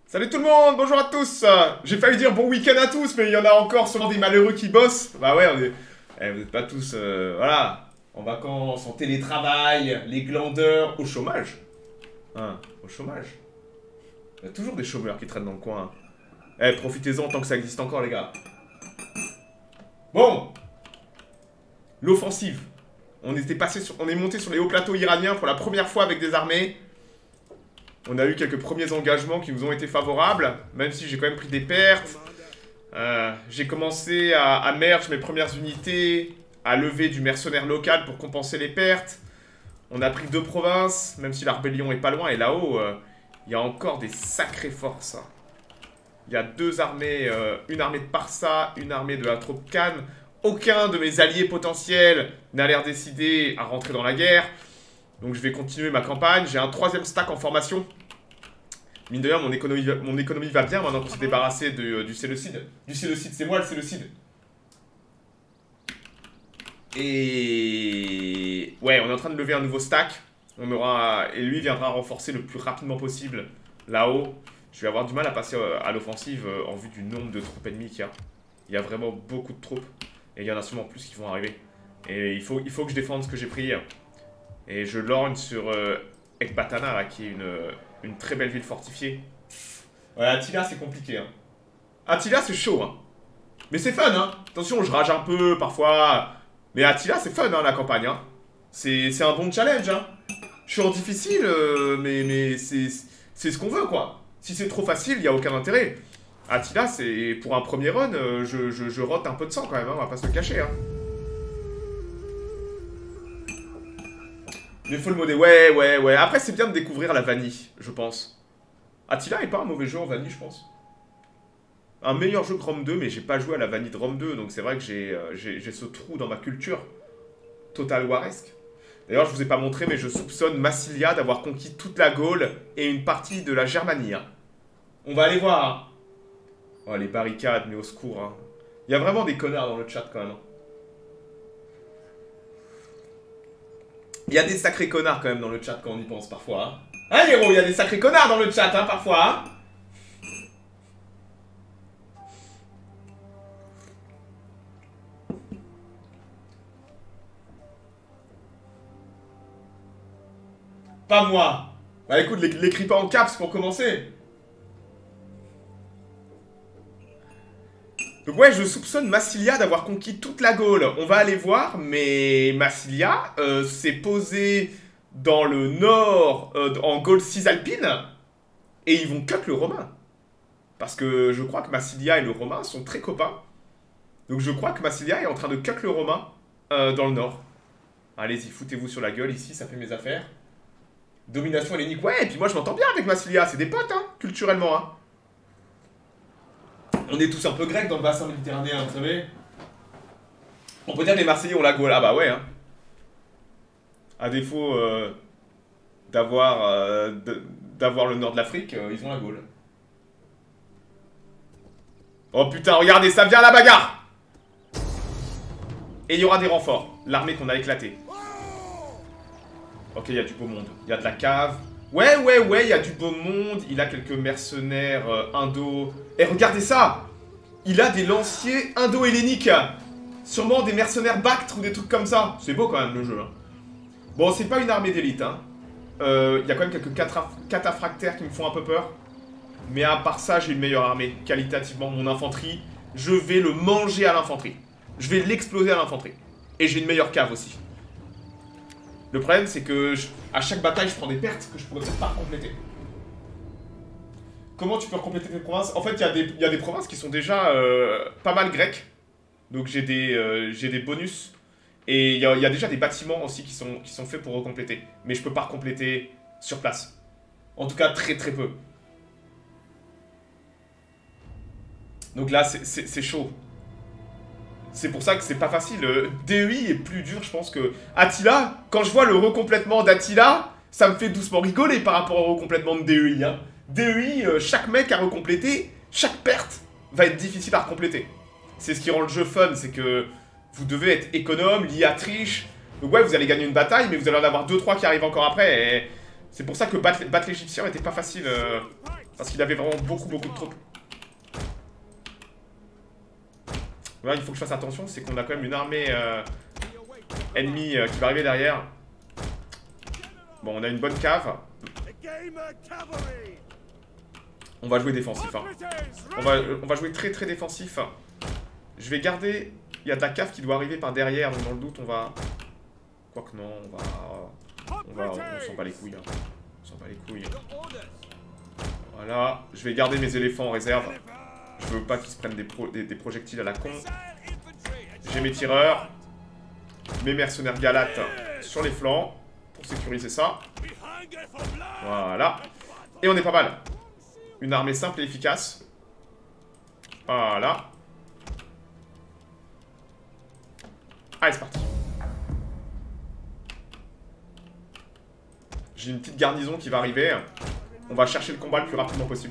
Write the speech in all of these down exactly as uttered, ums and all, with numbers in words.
Salut tout le monde, bonjour à tous. J'ai failli dire bon week-end à tous, mais il y en a encore seulement des malheureux qui bossent. Bah ouais, on est... eh, vous n'êtes pas tous, euh, voilà, en vacances, en télétravail, les glandeurs, au chômage. Hein, au chômage. Il y a toujours des chômeurs qui traînent dans le coin. Eh, profitez-en tant que ça existe encore, les gars. Bon. L'offensive. On était passé sur... on est monté sur les hauts plateaux iraniens pour la première fois avec des armées. On a eu quelques premiers engagements qui nous ont été favorables, même si j'ai quand même pris des pertes. Euh, j'ai commencé à, à merge mes premières unités, à lever du mercenaire local pour compenser les pertes. On a pris deux provinces, même si la rébellion est pas loin. Et là-haut, euh, il y a encore des sacrées forces. Il y a deux armées, euh, une armée de Parsa, une armée de Atropkan. Aucun de mes alliés potentiels n'a l'air décidé à rentrer dans la guerre. Donc je vais continuer ma campagne. J'ai un troisième stack en formation. Mine de rien, mon économie, mon économie va bien maintenant qu'on s'est débarrassé de, euh, du Séleucide. Du Séleucide, c'est moi le Séleucide. Et... ouais, on est en train de lever un nouveau stack. On aura... et lui viendra renforcer le plus rapidement possible là-haut. Je vais avoir du mal à passer à l'offensive en vue du nombre de troupes ennemies qu'il y a. Il y a vraiment beaucoup de troupes. Et il y en a sûrement plus qui vont arriver. Et il faut, il faut que je défende ce que j'ai pris. Et je lorgne sur euh, Ekbatana, là, qui est une, une très belle ville fortifiée. Ouais, Attila, c'est compliqué. Hein. Attila, c'est chaud. Hein. Mais c'est fun. Hein. Attention, je rage un peu parfois. Mais Attila, c'est fun, hein, la campagne. Hein. C'est un bon challenge. Hein. Je suis en difficile, euh, mais, mais c'est ce qu'on veut, quoi. Si c'est trop facile, il n'y a aucun intérêt. Attila, c'est pour un premier run, euh, je, je, je rote un peu de sang quand même, hein, on va pas se le cacher. Hein. Mais faut le modder, ouais, ouais, ouais. Après, c'est bien de découvrir la vanille, je pense. Attila est pas un mauvais jeu en vanille, je pense. Un meilleur jeu que Rome deux, mais j'ai pas joué à la vanille de Rome deux, donc c'est vrai que j'ai euh, j'ai ce trou dans ma culture. Total Waresque. D'ailleurs, je vous ai pas montré, mais je soupçonne Massilia d'avoir conquis toute la Gaule et une partie de la Germanie. Hein. On va aller voir. Hein. Oh, les barricades, mais au secours. Hein. Il y a vraiment des connards dans le chat, quand même. Hein. Il y a des sacrés connards, quand même, dans le chat, quand on y pense, parfois. Hein, hein Héros, il y a des sacrés connards dans le chat, hein, parfois. Hein. Pas moi. Bah écoute, l'écris pas en caps pour commencer. Donc ouais, je soupçonne Massilia d'avoir conquis toute la Gaule. On va aller voir, mais Massilia euh, s'est posé dans le nord, euh, en Gaule cisalpine, et ils vont cut le Romain. Parce que je crois que Massilia et le Romain sont très copains. Donc je crois que Massilia est en train de cut le Romain euh, dans le nord. Allez-y, foutez-vous sur la gueule ici, ça fait mes affaires. Domination hellénique, ouais, et puis moi je m'entends bien avec Massilia, c'est des potes, hein, culturellement, hein. On est tous un peu grecs dans le bassin méditerranéen, vous savez. On peut dire que les Marseillais ont la Gaule, ah bah ouais, hein. À défaut euh, d'avoir euh, d'avoir le nord de l'Afrique, euh, ils ont la Gaule. Oh putain, regardez, ça vient à la bagarre. Et il y aura des renforts, l'armée qu'on a éclatée. Ok, il y a du beau monde. Il y a de la cave. Ouais, ouais, ouais, il y a du beau monde. Il a quelques mercenaires euh, indo... Et regardez ça. Il a des lanciers indo-helléniques. Sûrement des mercenaires bactres ou des trucs comme ça. C'est beau quand même le jeu. Hein. Bon, c'est pas une armée d'élite. Hein. Euh, il y a quand même quelques cataphractaires qui me font un peu peur. Mais à part ça, j'ai une meilleure armée. Qualitativement, mon infanterie, je vais le manger à l'infanterie. Je vais l'exploser à l'infanterie. Et j'ai une meilleure cave aussi. Le problème, c'est que je, à chaque bataille, je prends des pertes que je pourrais peut-être pas compléter. Comment tu peux compléter tes provinces? En fait, il y, y a des provinces qui sont déjà euh, pas mal grecques. Donc j'ai des, euh, j'ai des bonus. Et il y, y a déjà des bâtiments aussi qui sont, qui sont faits pour recompléter. Mais je peux pas recompléter sur place. En tout cas, très très peu. Donc là, c'est chaud. C'est pour ça que c'est pas facile. D E I est plus dur, je pense, que... Attila, quand je vois le recomplètement d'Attila, ça me fait doucement rigoler par rapport au recomplètement de D E I. Hein. D E I, euh, chaque mec à recompléter, chaque perte va être difficile à recompléter. C'est ce qui rend le jeu fun, c'est que vous devez être économe, l'I A triche. Donc ouais, vous allez gagner une bataille, mais vous allez en avoir deux trois qui arrivent encore après. Et C'est pour ça que battre, battre l'Égyptien n'était pas facile. Euh, parce qu'il avait vraiment beaucoup, beaucoup de troupes. Là, il faut que je fasse attention, c'est qu'on a quand même une armée euh, ennemie euh, qui va arriver derrière. Bon, on a une bonne cave. On va jouer défensif. Hein. On, va, on va jouer très très défensif. Je vais garder... Il y a de la cave qui doit arriver par derrière, donc dans le doute, on va... Quoique non, on va... On va... On s'en bat les couilles. Hein. On s'en bat les couilles. Voilà. Je vais garder mes éléphants en réserve. Je veux pas qu'ils se prennent des, pro... des, des projectiles à la con. J'ai mes tireurs. Mes mercenaires galates sur les flancs. Pour sécuriser ça. Voilà. Et on est pas mal. Une armée simple et efficace. Voilà. Allez, c'est parti. J'ai une petite garnison qui va arriver. On va chercher le combat le plus rapidement possible.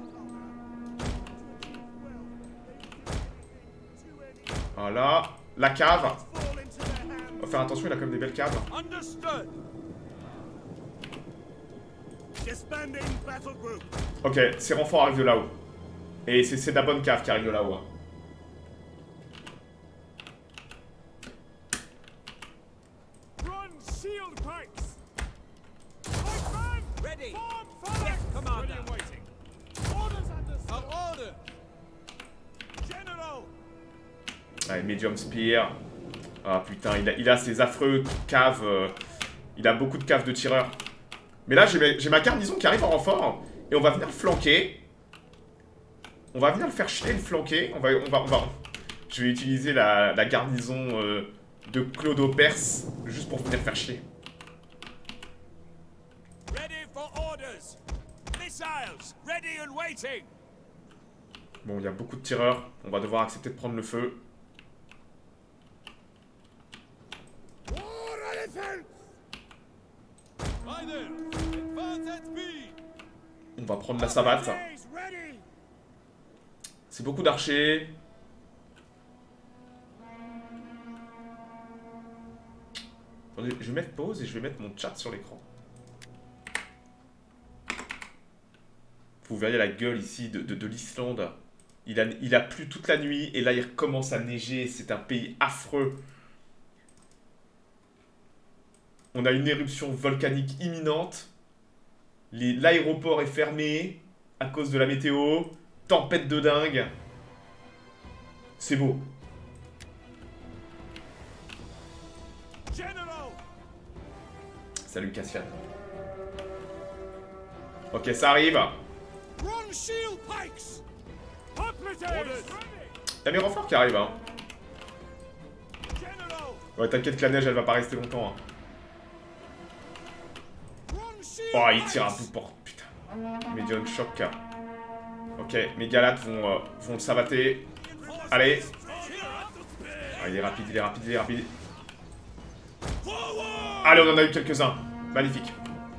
Voilà. La cave. On va faire attention, il a quand même des belles caves. Ok, ces renforts arrivent de là-haut. Et c'est de la bonne cave qui arrive de là-haut. Hein. Allez, medium spear. Ah putain, il a, il a ces affreux caves. Euh, il a beaucoup de caves de tireurs. Mais là, j'ai ma garnison qui arrive en renfort. Et on va venir le flanquer. On va venir le faire chier, le flanquer. On va, on va, on va... Je vais utiliser la, la garnison euh, de Clodo Perse. Juste pour venir faire chier. Bon, il y a beaucoup de tireurs. On va devoir accepter de prendre le feu. On va prendre la savate. C'est beaucoup d'archers. Attendez, je vais mettre pause et je vais mettre mon chat sur l'écran. Vous verriez la gueule ici de, de, de l'Islande. Il a, il a plu toute la nuit et là il recommence à neiger. C'est un pays affreux. On a une éruption volcanique imminente. L'aéroport est fermé à cause de la météo. Tempête de dingue. C'est beau. Salut Cassian. Ok, ça arrive. Y'a mes renforts qui arrivent, hein. Ouais, t'inquiète que la neige, elle va pas rester longtemps, hein. Oh, il tire un bout de porte, putain. Medium choc. Ok, mes galates vont, euh, vont le savater. Allez. Ah, il est rapide, il est rapide, il est rapide. Allez, on en a eu quelques-uns. Magnifique.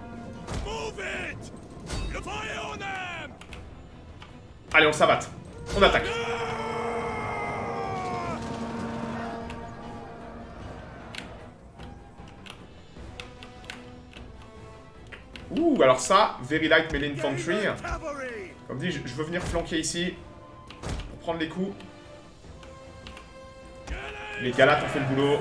Allez, on savate. On attaque. Ouh, alors ça, Very Light Melee Infantry. Comme dit, je, je veux venir flanquer ici. Pour prendre les coups. Les galates ont fait le boulot.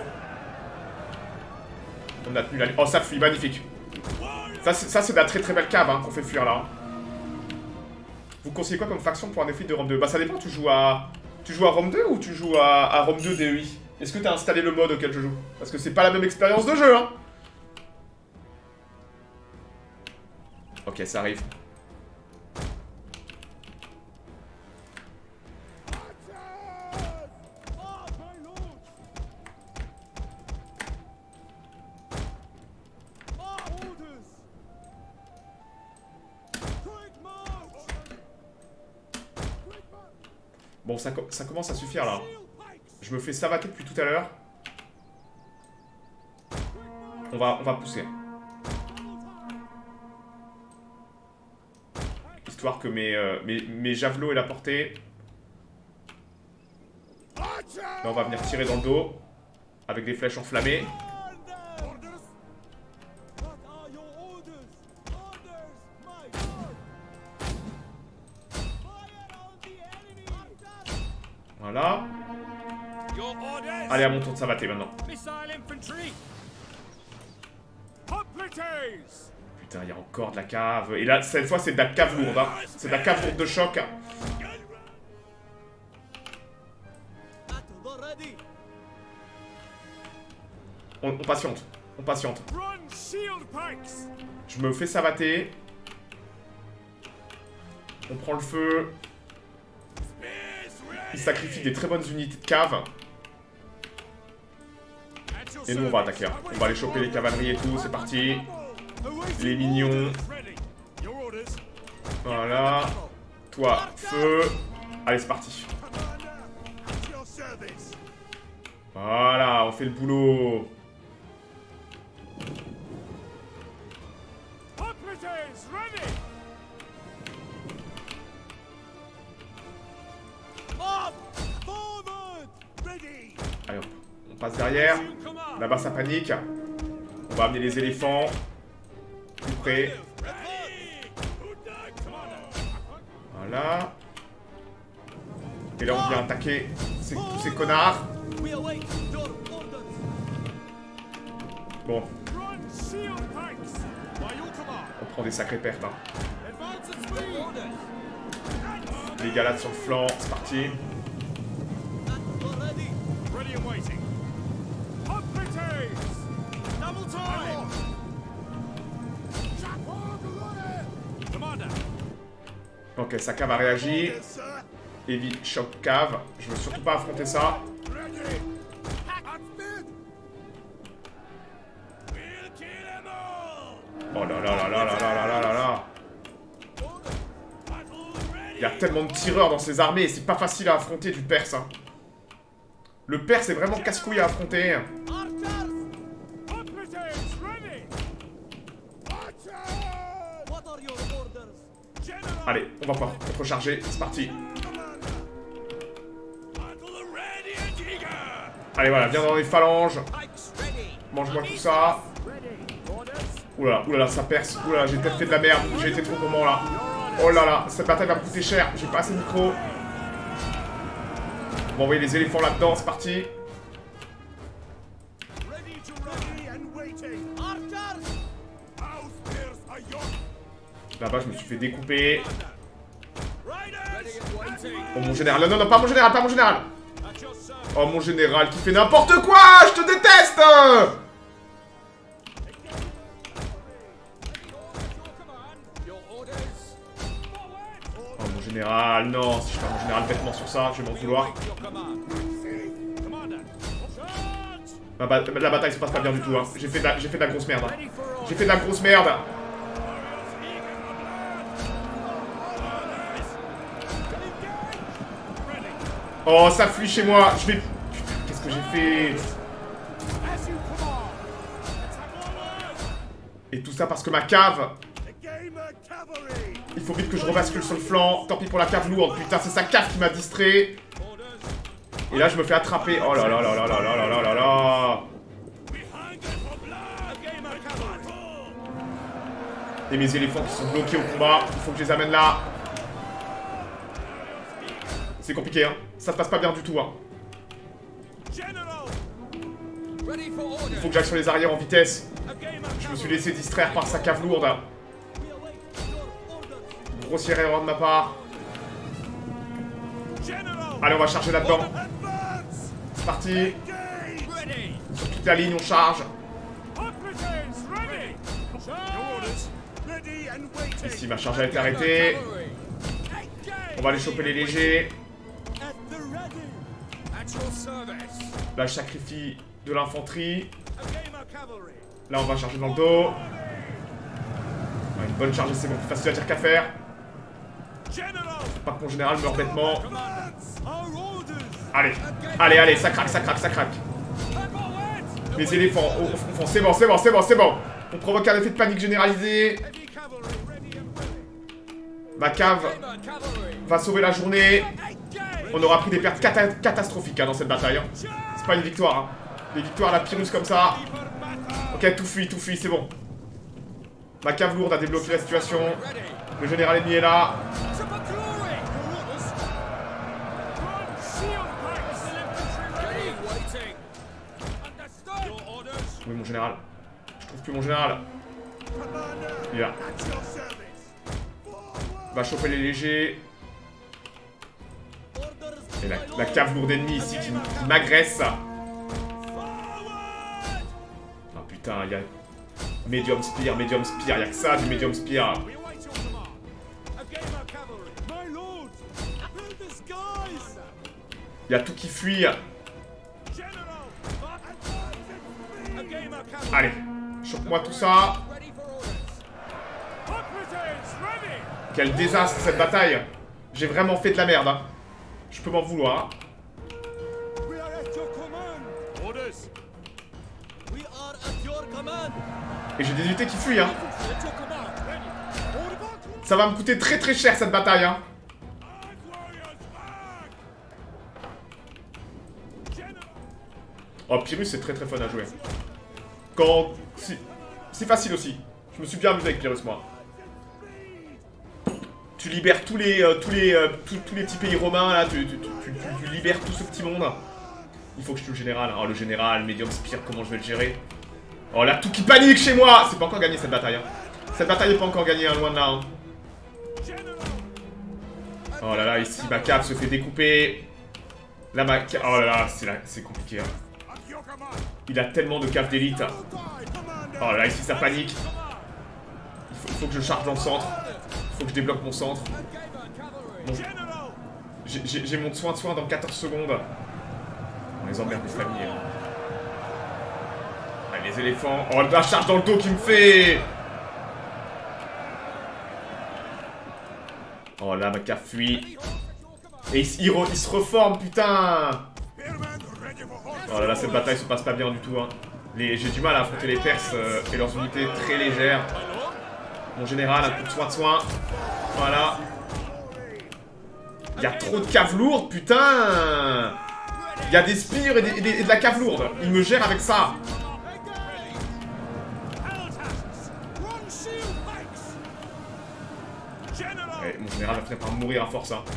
On a tenu la... Oh, ça fuit, magnifique. Ça, c'est de la très très belle cave hein, qu'on fait fuir là. Vous conseillez quoi comme faction pour un défi de Rome deux? Bah ça dépend, tu joues à... Tu joues à Rome deux ou tu joues à, à Rome deux D E I? Est-ce que tu as installé le mode auquel je joue? Parce que c'est pas la même expérience de jeu, hein. Ok, ça arrive. Bon, ça, ça commence à suffire là. Je me fais savater depuis tout à l'heure. On va, on va pousser. Histoire que mes, euh, mes, mes javelots aient la portée. Là, on va venir tirer dans le dos. Avec des flèches enflammées. Voilà. Allez, à mon tour de savater maintenant. Putain, il y a encore de la cave. Et là, cette fois, c'est de la cave lourde. Hein. C'est de la cave lourde de choc. On, on patiente. On patiente. Je me fais savater. On prend le feu. Il sacrifie des très bonnes unités de cave. Et nous, on va attaquer. Hein. On va aller choper les cavaleries et tout. C'est parti. Les mignons. Voilà. Toi, feu. Allez, c'est parti. Voilà, on fait le boulot. Allez, hop. On passe derrière. Là-bas, ça panique. On va amener les éléphants. Tout près. Voilà. Et là, on vient attaquer ces, tous ces connards. Bon. On prend des sacrées pertes. Hein. Les galades sur le flanc. C'est parti. Ok, sa cave a réagi. Heavy choc cave. Je veux surtout pas affronter ça. Oh là là là là là là là là là. Il y a tellement de tireurs dans ces armées et c'est pas facile à affronter du Perse. Hein. Le Perse est vraiment casse-couille à affronter. Allez, on va pouvoir recharger, c'est parti. Allez, voilà, viens dans les phalanges. Mange-moi tout ça. Oulala, oulala, ça perce. Oulala, j'ai peut-être fait de la merde. J'ai été trop gourmand là. Oh là là, cette bataille va me coûter cher. J'ai pas assez de micro. On va envoyer les éléphants là-dedans, c'est parti. Là-bas, je me suis fait découper. Oh, mon général. Non, non, non, pas mon général, pas mon général. Oh, mon général qui fait n'importe quoi. Je te déteste. Oh, mon général. Non, si je fais mon général bêtement sur ça, je vais m'en vouloir. La, ba la bataille se passe pas bien du tout. Hein. J'ai fait, fait de la grosse merde. Hein. J'ai fait de la grosse merde. Oh, ça fuit chez moi. Je vais... Putain, qu'est-ce que j'ai fait? Et tout ça parce que ma cave... Il faut vite que je rebascule sur le flanc. Tant pis pour la cave lourde. Putain, c'est sa cave qui m'a distrait. Et là, je me fais attraper. Oh là là là là là là là là là. Et mes éléphants qui sont bloqués au combat. Il faut que je les amène là. C'est compliqué, hein. Ça se passe pas bien du tout, hein. Il faut que j'aille sur les arrières en vitesse. Je me suis laissé distraire par sa cave lourde. Grossière erreur de ma part. Allez, on va charger là-dedans. C'est parti. Sur toute la ligne, on charge. Ici, ma charge a été arrêtée. On va aller choper les légers. Là, je sacrifie de l'infanterie. Là, on va charger dans le dos. Une bonne charge, c'est bon. Plus facile à dire qu'à faire. Pas que mon général meurt bêtement. Allez, allez, allez, ça craque, ça craque, ça craque. Les éléphants au fond, c'est bon, c'est bon, c'est bon, c'est bon. On provoque un effet de panique généralisé. Ma cave va sauver la journée. On aura pris des pertes cata catastrophiques hein, dans cette bataille. Hein. C'est pas une victoire. Hein. Des victoires à la Pyrrhus comme ça. Ok, tout fuit, tout fuit, c'est bon. Ma cave lourde a débloqué la situation. Le général ennemi est là. Où est mon général? Je trouve plus mon général. Il est là. Va choper les légers. Et la, la cave lourde ennemie ici qui, qui m'agresse. Ah putain, il y a... Medium Spear, Medium Spear, il y a que ça du Medium Spear. Il y a tout qui fuit. Allez, chope-moi tout ça. Quel désastre cette bataille. J'ai vraiment fait de la merde. Hein. Je peux m'en vouloir. Et j'ai des unités qui fuient. Hein. Ça va me coûter très très cher cette bataille. Hein. Oh, Pyrrhus c'est très très fun à jouer. Quand... Si... C'est facile aussi. Je me suis bien amusé avec Pyrrhus moi. Tu libères tous les euh, tous les euh, tous, tous les petits pays romains là, tu, tu, tu, tu, tu libères tout ce petit monde. Il faut que je tue le général. Oh le général, Medium Spear, comment je vais le gérer? Oh là tout qui panique chez moi. C'est pas encore gagné cette bataille. Hein. Cette bataille est pas encore gagnée, hein, loin de là. Hein. Oh là là, ici ma cave se fait découper. Là ma cave... Oh là là, c'est compliqué. Hein. Il a tellement de caves d'élite. Oh là là, ici ça panique. Il faut, il faut que je charge dans le centre. Faut que je débloque mon centre. Bon. J'ai mon soin de soin dans quatorze secondes. On les emmerde les familles. Allez, les éléphants. Oh, la charge dans le dos qui me fait. Oh là, ma cave fuit. Et il, il, il se reforme, putain. Oh là là, cette bataille se passe pas bien du tout. Hein. J'ai du mal à affronter les Perses euh, et leurs unités très légères. Mon général, un coup de soin de soin. Voilà. Il y a trop de caves lourdes, putain. Il y a des spires et, et, et de la cave lourde. Il me gère avec ça. Ouais, mon général va finir par mourir à force. Hein.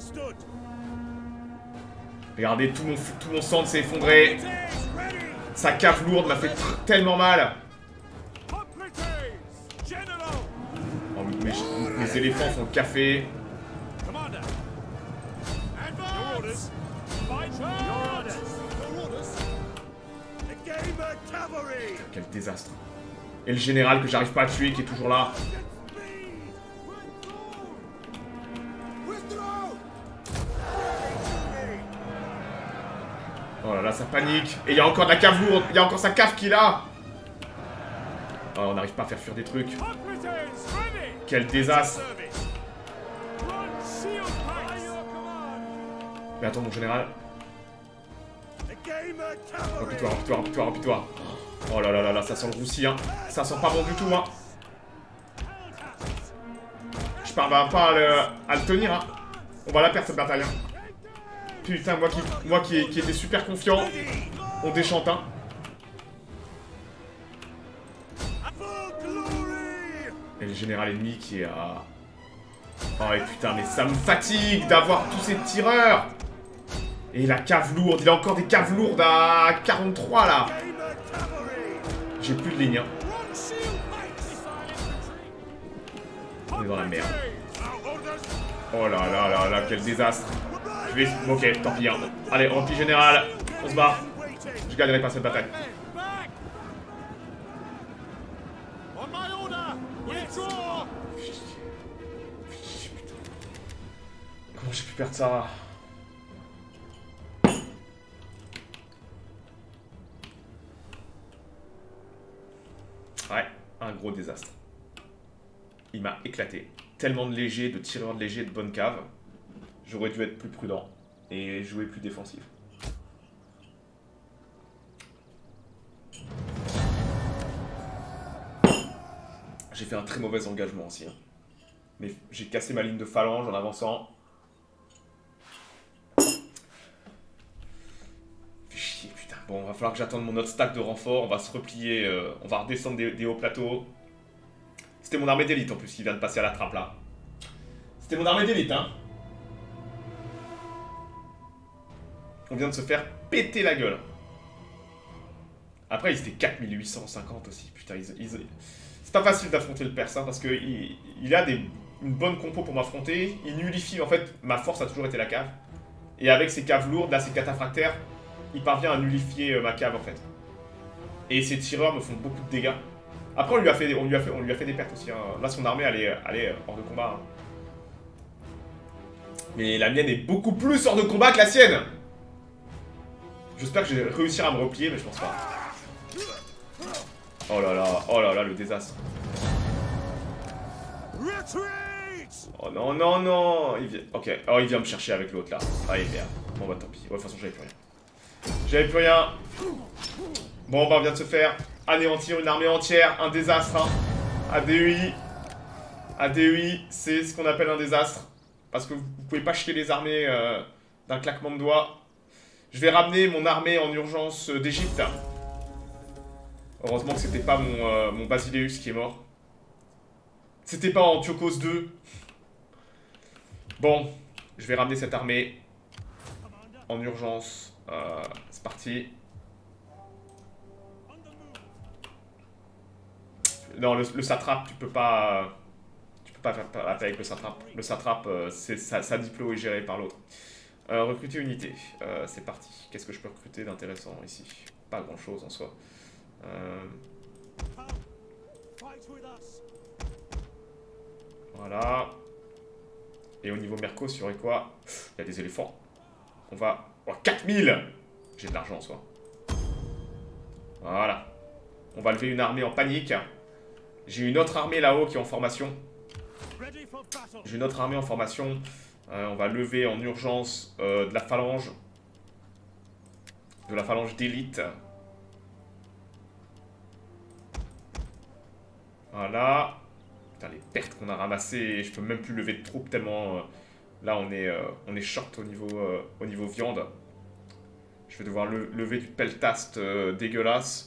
Regardez, tout mon, tout mon centre s'est effondré. Sa cave lourde m'a fait tellement mal. Oh, mes, mes éléphants font le café. Quel désastre. Et le général que j'arrive pas à tuer qui est toujours là. Oh là là, ça panique. Et il y a encore de la cave lourde. Il y a encore sa cave qui est là. Oh, on n'arrive pas à faire fuir des trucs. Quel désastre. Mais attends, mon général. Replie-toi, replie-toi, replie-toi, replie-toi. Oh là là là là, ça sent le roussi, hein. Ça sent pas bon du tout, hein. Je parviens pas à le, à le tenir, hein. On va la perdre cette bataille, hein. Putain, moi qui, moi qui, qui étais super confiant, on déchante, hein. Et le général ennemi qui est à... Oh et putain, mais ça me fatigue d'avoir tous ces tireurs. Et la cave lourde, il a encore des caves lourdes à quarante-trois là. J'ai plus de ligne, hein. On est dans la merde. Oh là là là là, quel désastre. Je vais... Ok, tant pis, hein. Allez, repli général, on se barre. Je gagnerai pas cette bataille. Comment j'ai pu perdre ça? Ouais, un gros désastre. Il m'a éclaté. Tellement de légers, de tireurs de légers, de bonnes caves. J'aurais dû être plus prudent et jouer plus défensif. J'ai fait un très mauvais engagement aussi. Hein. Mais j'ai cassé ma ligne de phalange en avançant. Fait chier, putain. Bon, va falloir que j'attende mon autre stack de renfort. On va se replier. Euh, on va redescendre des, des hauts plateaux. C'était mon armée d'élite en plus qui vient de passer à la trappe là. C'était mon armée d'élite, hein. On vient de se faire péter la gueule. Après, ils étaient quatre mille huit cent cinquante aussi. Putain, ils, ils... c'est pas facile d'affronter le perse, hein, parce que il, il a des, une bonne compo pour m'affronter. Il nullifie, en fait, ma force a toujours été la cave. Et avec ses caves lourdes, là, ses cataphractaires, il parvient à nullifier euh, ma cave, en fait. Et ses tireurs me font beaucoup de dégâts. Après, on lui a fait, on lui a fait, on lui a fait des pertes aussi. Hein. Là, son armée, elle est, elle est hors de combat. Hein. Mais la mienne est beaucoup plus hors de combat que la sienne. J'espère que je vais réussir à me replier, mais je pense pas. Oh là là, oh là là, le désastre. Oh non, non, non. Il vient... Ok, oh, il vient me chercher avec l'autre là. Ah, il vient. Bon, bah tant pis. Ouais, de toute façon, j'avais plus rien. J'avais plus rien. Bon, bah on vient de se faire anéantir une armée entière. Un désastre. Hein. A D E I. A D E I, c'est ce qu'on appelle un désastre. Parce que vous pouvez pas chier les armées euh, d'un claquement de doigts. Je vais ramener mon armée en urgence d'Égypte. Heureusement que c'était pas mon, euh, mon Basileus qui est mort. C'était pas Antiochos deux. Bon, je vais ramener cette armée en urgence. Euh, c'est parti. Non, le, le satrape, tu peux pas... Tu peux pas faire la paix avec le satrape. Le satrape, euh, sa, sa diplo est gérée par l'autre. Euh, recruter unité. Euh, c'est parti. Qu'est-ce que je peux recruter d'intéressant ici? Pas grand-chose en soi. Euh... Voilà. Et au niveau Mercos, il y aurait quoi? Il y a des éléphants. On va... Oh, quatre mille. J'ai de l'argent en soi. Voilà. On va lever une armée en panique. J'ai une autre armée là-haut qui est en formation. J'ai une autre armée en formation. Euh, on va lever en urgence euh, de la phalange. De la phalange d'élite. Voilà. Putain, les pertes qu'on a ramassées. Je peux même plus lever de troupes tellement... Euh, là, on est, euh, on est short au niveau, euh, au niveau viande. Je vais devoir le, lever du peltast euh, dégueulasse.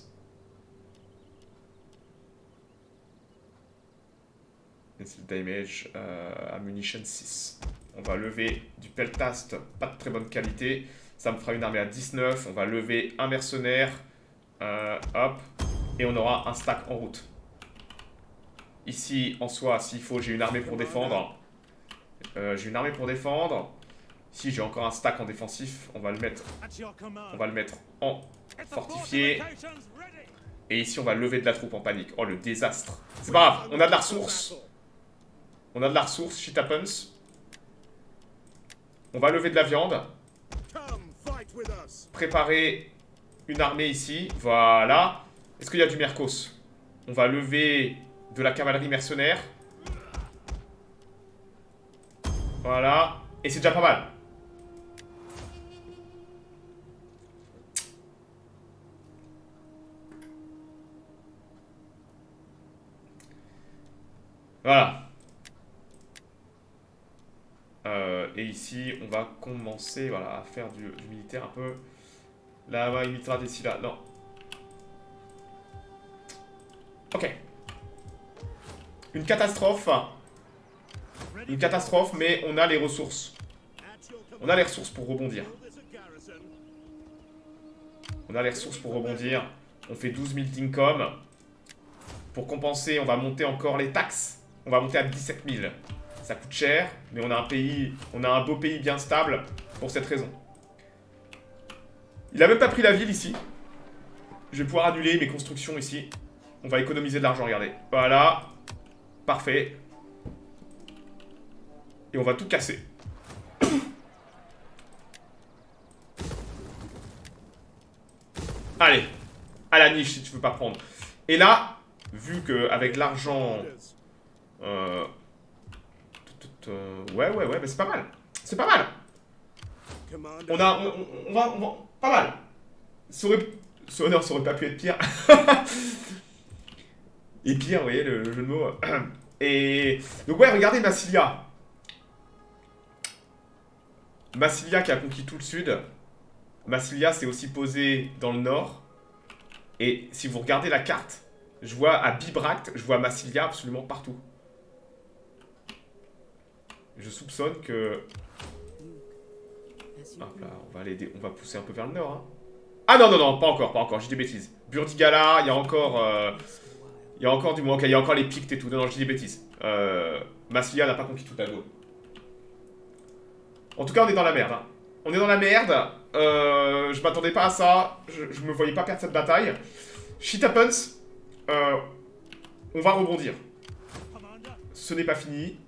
Damage, euh, ammunition six. On va lever du peltast, pas de très bonne qualité. Ça me fera une armée à dix-neuf. On va lever un mercenaire. Euh, hop. Et on aura un stack en route. Ici, en soi, s'il faut, j'ai une armée pour défendre. Euh, j'ai une armée pour défendre. Ici, j'ai encore un stack en défensif. On va le mettre, on va le mettre en fortifié. Et ici, on va lever de la troupe en panique. Oh, le désastre. C'est pas grave, on a de la ressource. On a de la ressource, shit happens. On va lever de la viande. Préparer une armée ici. Voilà. Est-ce qu'il y a du Mercos? On va lever de la cavalerie mercenaire. Voilà. Et c'est déjà pas mal. Voilà. Euh, et ici, on va commencer voilà, à faire du, du militaire un peu. Là, il imitera d'ici là. Non. Ok. Une catastrophe. Une catastrophe, mais on a les ressources. On a les ressources pour rebondir. On a les ressources pour rebondir. On fait douze mille d'income. Pour compenser, on va monter encore les taxes. On va monter à dix-sept mille. Ça coûte cher, mais on a un pays, on a un beau pays bien stable pour cette raison. Il a même pas pris la ville ici. Je vais pouvoir annuler mes constructions ici. On va économiser de l'argent, regardez. Voilà. Parfait. Et on va tout casser. Allez. À la niche si tu veux pas prendre. Et là, vu qu'avec l'argent... Euh... Ouais, ouais, ouais, mais c'est pas mal. C'est pas mal. On a... On, on, on, va, on va... Pas mal. Ça aurait... Ça, non, ça aurait pas pu être pire. Et pire, vous voyez, le, le jeu de mots. Et... Donc ouais, regardez Massilia. Massilia qui a conquis tout le sud. Massilia s'est aussi posé dans le nord. Et si vous regardez la carte, je vois à Bibracte, je vois Massilia absolument partout. Je soupçonne que... Hop là, on va, aller, on va pousser un peu vers le nord. Hein. Ah non, non, non, pas encore, pas encore, j'ai des bêtises. Burdigala, il y a encore... Euh, il y a encore du moins, ok, il y a encore les Pictes et tout. Non, non, j'ai des bêtises. Euh, Massilia n'a pas conquis tout à Gaule. En tout cas, on est dans la merde. Hein. On est dans la merde. Euh, je m'attendais pas à ça. Je, je me voyais pas perdre cette bataille. Shit happens. Euh, on va rebondir. Ce n'est pas fini.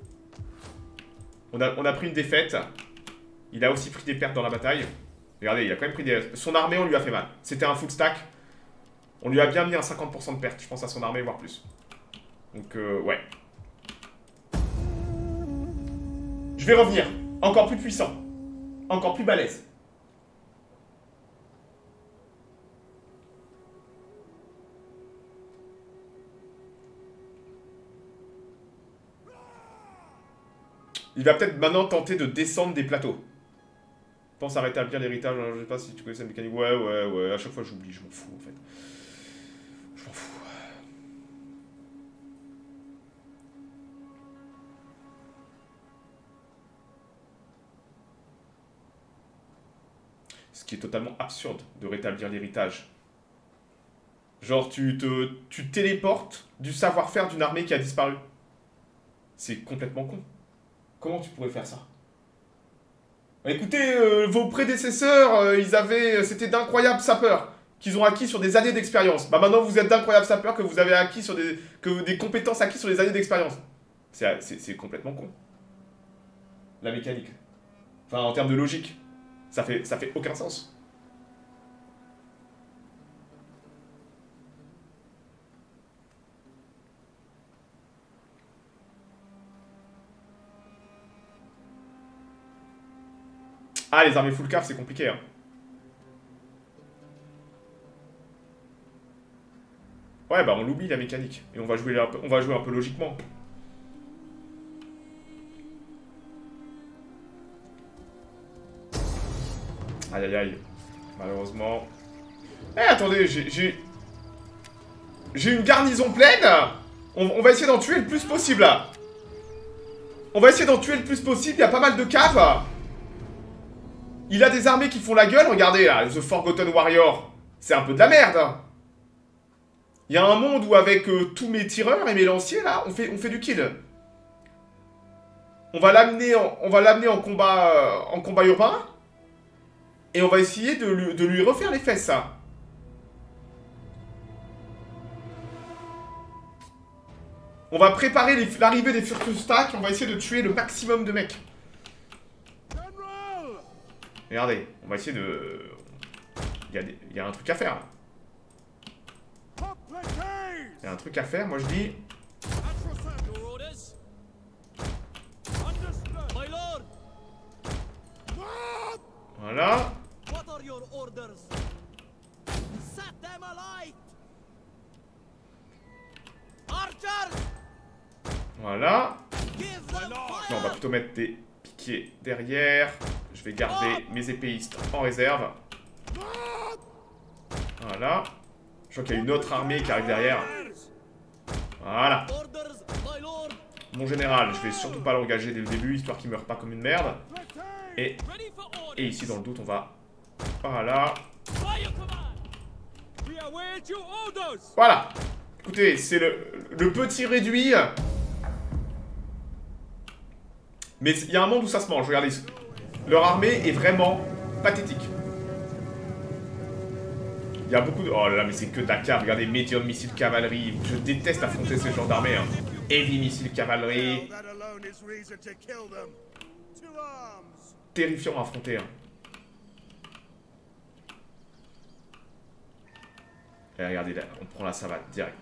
On a, on a pris une défaite. Il a aussi pris des pertes dans la bataille. Regardez, il a quand même pris des... Son armée, on lui a fait mal. C'était un full stack. On lui a bien mis un cinquante pour cent de perte, je pense, à son armée, voire plus. Donc, euh, ouais. Je vais revenir. Encore plus puissant. Encore plus balèze. Il va peut-être maintenant tenter de descendre des plateaux. Pense à rétablir l'héritage. Je sais pas si tu connais cette mécanique. Ouais, ouais, ouais. À chaque fois, j'oublie. Je m'en fous, en fait. Je m'en fous. Ce qui est totalement absurde de rétablir l'héritage. Genre, tu te, tu téléportes du savoir-faire d'une armée qui a disparu. C'est complètement con. Comment tu pourrais faire ça? Écoutez, euh, vos prédécesseurs, euh, ils avaient, c'était d'incroyables sapeurs qu'ils ont acquis sur des années d'expérience. Bah maintenant, vous êtes d'incroyables sapeurs que vous avez acquis sur des, que des compétences acquises sur des années d'expérience. C'est complètement con. La mécanique. Enfin, en termes de logique, ça fait, ça fait aucun sens. Ah, les armées full cave, c'est compliqué, hein. Ouais, bah on l'oublie, la mécanique. Et on va jouer un peu, on va jouer un peu logiquement. Aïe, aïe, aïe. Malheureusement. Eh, attendez, j'ai... J'ai une garnison pleine. on, on va essayer d'en tuer le plus possible, là. On va essayer d'en tuer le plus possible, il y a pas mal de caves. Il a des armées qui font la gueule, regardez là, The Forgotten Warrior. C'est un peu de la merde. Il y a un monde où avec euh, tous mes tireurs et mes lanciers là, on fait, on fait du kill. On va l'amener en, on va l'amener en combat, euh, en combat urbain. Et on va essayer de lui, de lui refaire les fesses, ça. On va préparer l'arrivée des Furious Stack. On va essayer de tuer le maximum de mecs. Regardez, on va essayer de... Il y, a des... Il y a un truc à faire. Il y a un truc à faire, moi je dis... Voilà. Voilà. Non, on va plutôt mettre des piquets derrière. Je vais garder mes épéistes en réserve. Voilà. Je vois qu'il y a une autre armée qui arrive derrière. Voilà. Mon général, je vais surtout pas l'engager dès le début, histoire qu'il meure pas comme une merde. Et, et ici, dans le doute, on va... Voilà. Voilà. Écoutez, c'est le, le petit réduit. Mais il y a un monde où ça se mange. Regardez, leur armée est vraiment pathétique. Il y a beaucoup de... Oh là là, mais c'est que de la cave. Regardez, médium, missile, cavalerie. Je déteste affronter ce genre d'armée. Hein. Heavy, missile, cavalerie. Terrifiant à affronter. Hein. Et regardez, là, on prend la savate direct.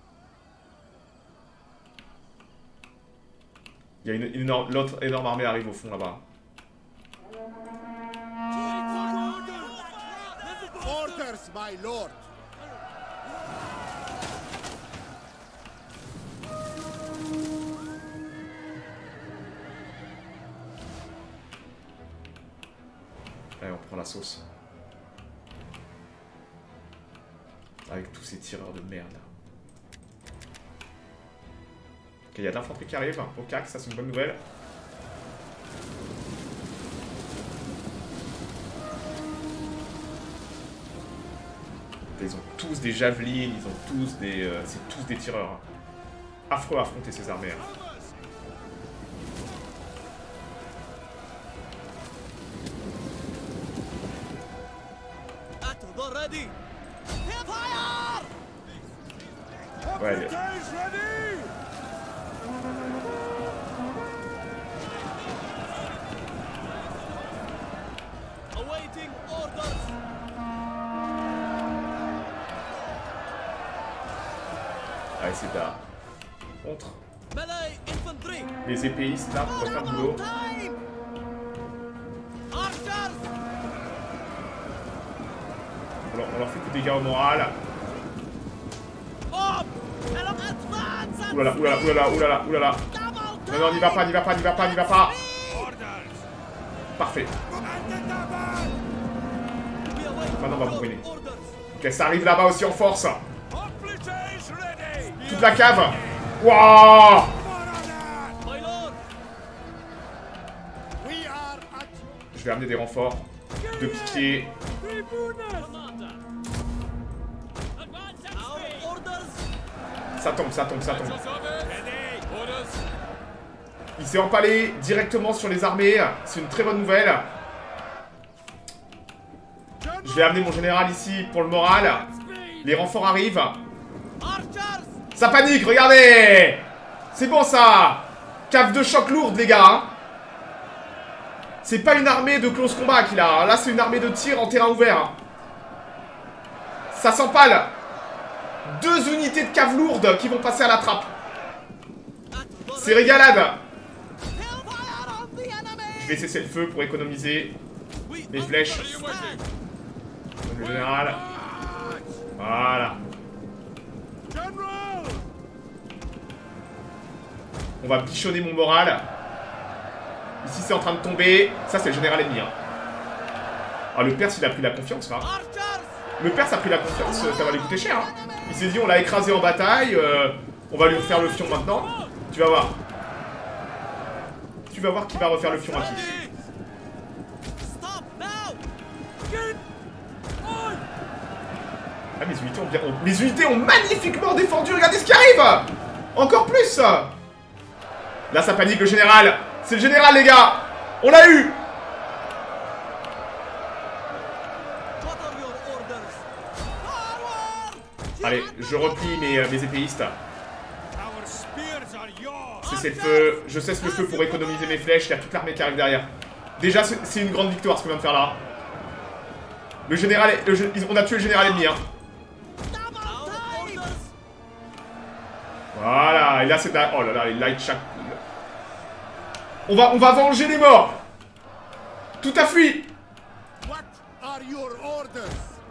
Il y a une, une l'autre énorme armée arrive au fond là-bas. Orders, my lord. Allez, on prend la sauce. Avec tous ces tireurs de merde. Ok, il y a de l'infanterie qui arrive. Au C A C, ça c'est une bonne nouvelle. Ils ont tous des javelines, ils ont tous des... Euh, c'est tous des tireurs. Hein. Affreux à affronter ces armées. Hein. Ouais, les... Ah, c'est là. Contre. Les épéistes là pour faire le boulot. On leur, on leur fait des dégâts au moral. Oulala, oulala, oulala, oulala, oulala. Non, non, n'y va pas, n'y va pas, n'y va pas, n'y va pas. Parfait. Maintenant, on va vous brûler. Ok, ça arrive là-bas aussi en force. Toute la cave. Waouh. Je vais amener des renforts de piquets. Ça tombe, ça tombe, ça tombe. Il s'est empalé directement sur les armées. C'est une très bonne nouvelle. Je vais amener mon général ici pour le moral. Les renforts arrivent. Ça panique, regardez. C'est bon ça. Cave de choc lourde, les gars. C'est pas une armée de close combat qu'il a. Là, c'est une armée de tir en terrain ouvert. Ça s'empale. Deux unités de cave lourde qui vont passer à la trappe. C'est régalade. Je vais cesser le feu pour économiser mes flèches. Le général. Voilà. On va bichonner mon moral. Ici c'est en train de tomber. Ça c'est le général ennemi. Hein. Ah, le Perse il a pris la confiance là. Le Perse a pris la confiance. Ça va lui coûter cher. Hein. Il s'est dit on l'a écrasé en bataille. Euh, on va lui refaire le fion maintenant. Tu vas voir. Tu vas voir qui va refaire le fion à qui. Ah, mes unités ont bien... Les unités ont magnifiquement défendu. Regardez ce qui arrive. Encore plus. Là ça panique le général. C'est le général les gars. On l'a eu. Allez, je replie mes, mes épéistes. Cessez le feu. Je cesse le feu pour économiser mes flèches. Il y a toute l'armée qui arrive derrière. Déjà, c'est une grande victoire ce qu'on vient de faire là. Le général... Le, on a tué le général ennemi. Hein. Voilà. Et là, c'est... Oh là là, les light chaque... On va, on va venger les morts. Tout a fui. What are your orders?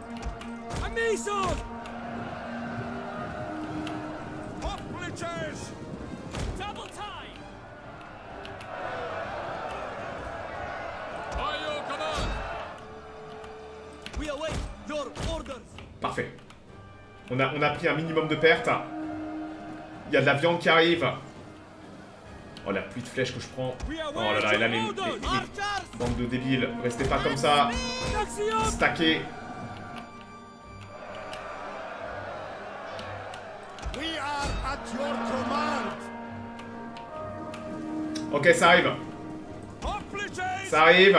Parfait. On a, on a pris un minimum de pertes. Il y a de la viande qui arrive. Oh la pluie de flèches que je prends. Oh là là, et là les, les, les bandes de débiles. Restez pas comme ça. Stackez. Ok, ça arrive. Ça arrive.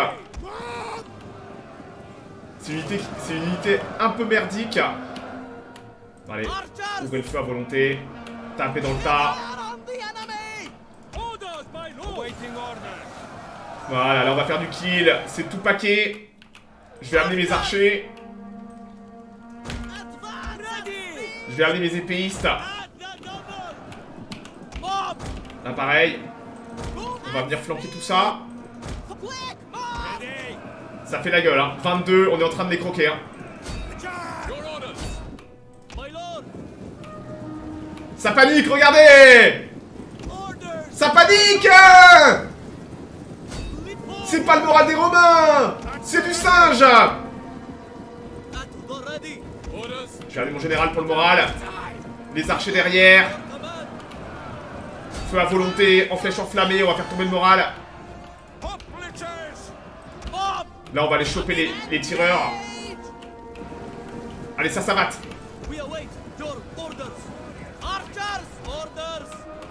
C'est une unité, c'est une unité un peu merdique. Allez, ouvrez le feu à volonté. Tapez dans le tas. Voilà, là on va faire du kill. C'est tout paquet. Je vais amener mes archers. Je vais amener mes épéistes. Là pareil. On va venir flanquer tout ça. Ça fait la gueule hein. vingt-deux, on est en train de les croquer hein. Ça panique, regardez. Ça panique. C'est pas le moral des Romains. C'est du singe. Je vais aller mon général pour le moral. Les archers derrière. Feu à volonté, en flèche enflammée, on va faire tomber le moral. Là on va aller choper les, les tireurs. Allez, ça, ça mate. We await your orders. Archers, orders.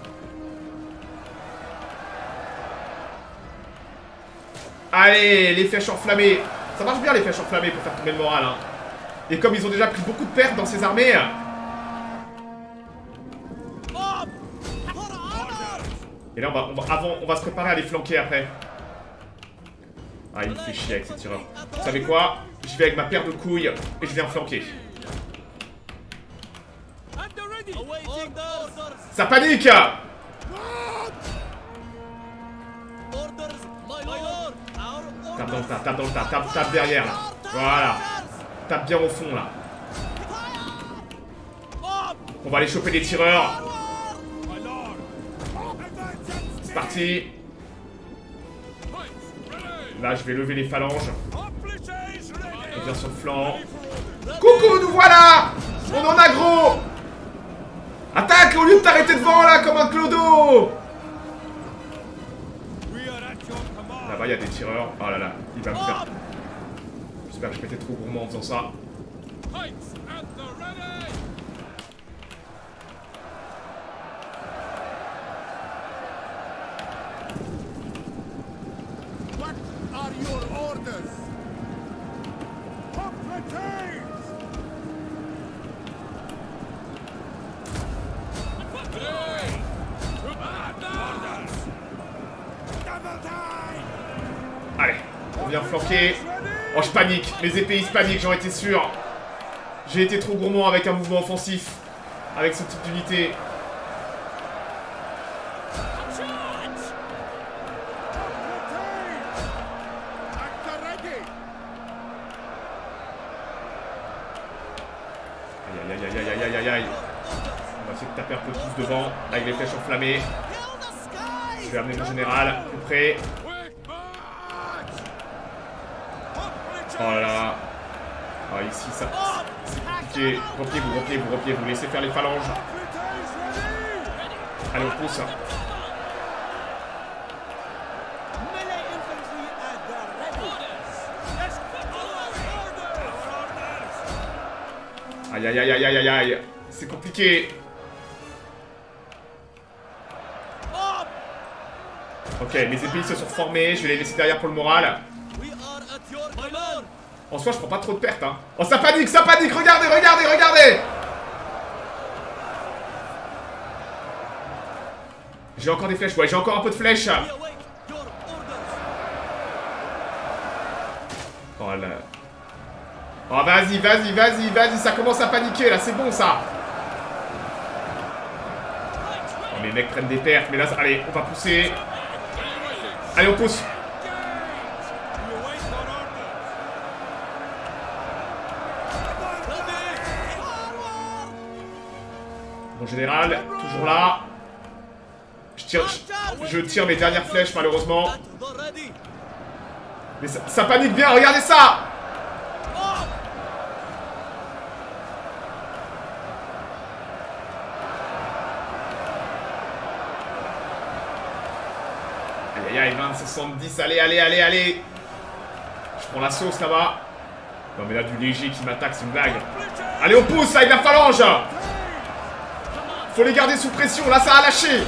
Allez, les flèches enflammées. Ça marche bien les flèches enflammées pour faire tomber le moral. Hein. Et comme ils ont déjà pris beaucoup de pertes dans ces armées. Et là, on va, on va, avant, on va se préparer à les flanquer après. Ah, il me fait chier avec ces tireurs. Vous savez quoi? Je vais avec ma paire de couilles et je viens flanquer. Ça panique! Tape dans le tas, tape dans le tas, tape, tape derrière là. Voilà. Tape bien au fond là. On va aller choper les tireurs. C'est parti. Là, je vais lever les phalanges. On vient sur le flanc. Coucou, nous voilà! On en a gros! Attaque au lieu de t'arrêter devant là comme un clodo! Là-bas, il y a des tireurs. Oh là là, il va me faire. J'espère que je m'étais trop gourmand en faisant ça. Allez, on vient flanquer. Oh, je panique. Mes épéistes paniquent, j'en étais sûr. J'ai été trop gourmand avec un mouvement offensif. Avec ce type d'unité. Aïe, aïe, aïe, aïe, aïe, aïe, aïe. On va essayer de taper un peu plus devant avec les flèches enflammées. Je vais amener mon général plus près. Oh là là. Ah, ici, ça. C'est compliqué. Repliez-vous, repliez-vous, repliez-vous. Laissez faire les phalanges. Allez, on pousse. Aïe, aïe, aïe, aïe, aïe, aïe, aïe. C'est compliqué. Ok, mes épées se sont formées. Je vais les laisser derrière pour le moral. En soi, je prends pas trop de pertes, hein. Oh, ça panique, ça panique. Regardez, regardez, regardez. J'ai encore des flèches. Ouais, j'ai encore un peu de flèches. Oh là. Oh, vas-y, vas-y, vas-y, vas-y. Ça commence à paniquer, là. C'est bon, ça. Oh, mes mecs prennent des pertes. Mais là, ça... allez, on va pousser. Allez, on pousse. Mon général, toujours là. Je tire, je, je tire mes dernières flèches, malheureusement. Mais ça, ça panique bien, regardez ça. Aïe, aïe, aïe, vingt, soixante-dix, allez, allez, allez, allez. Je prends la sauce, là-bas. Non, mais là, du léger qui m'attaque, c'est une blague. Allez, on pousse, avec la phalange. Faut les garder sous pression, là, ça a lâché.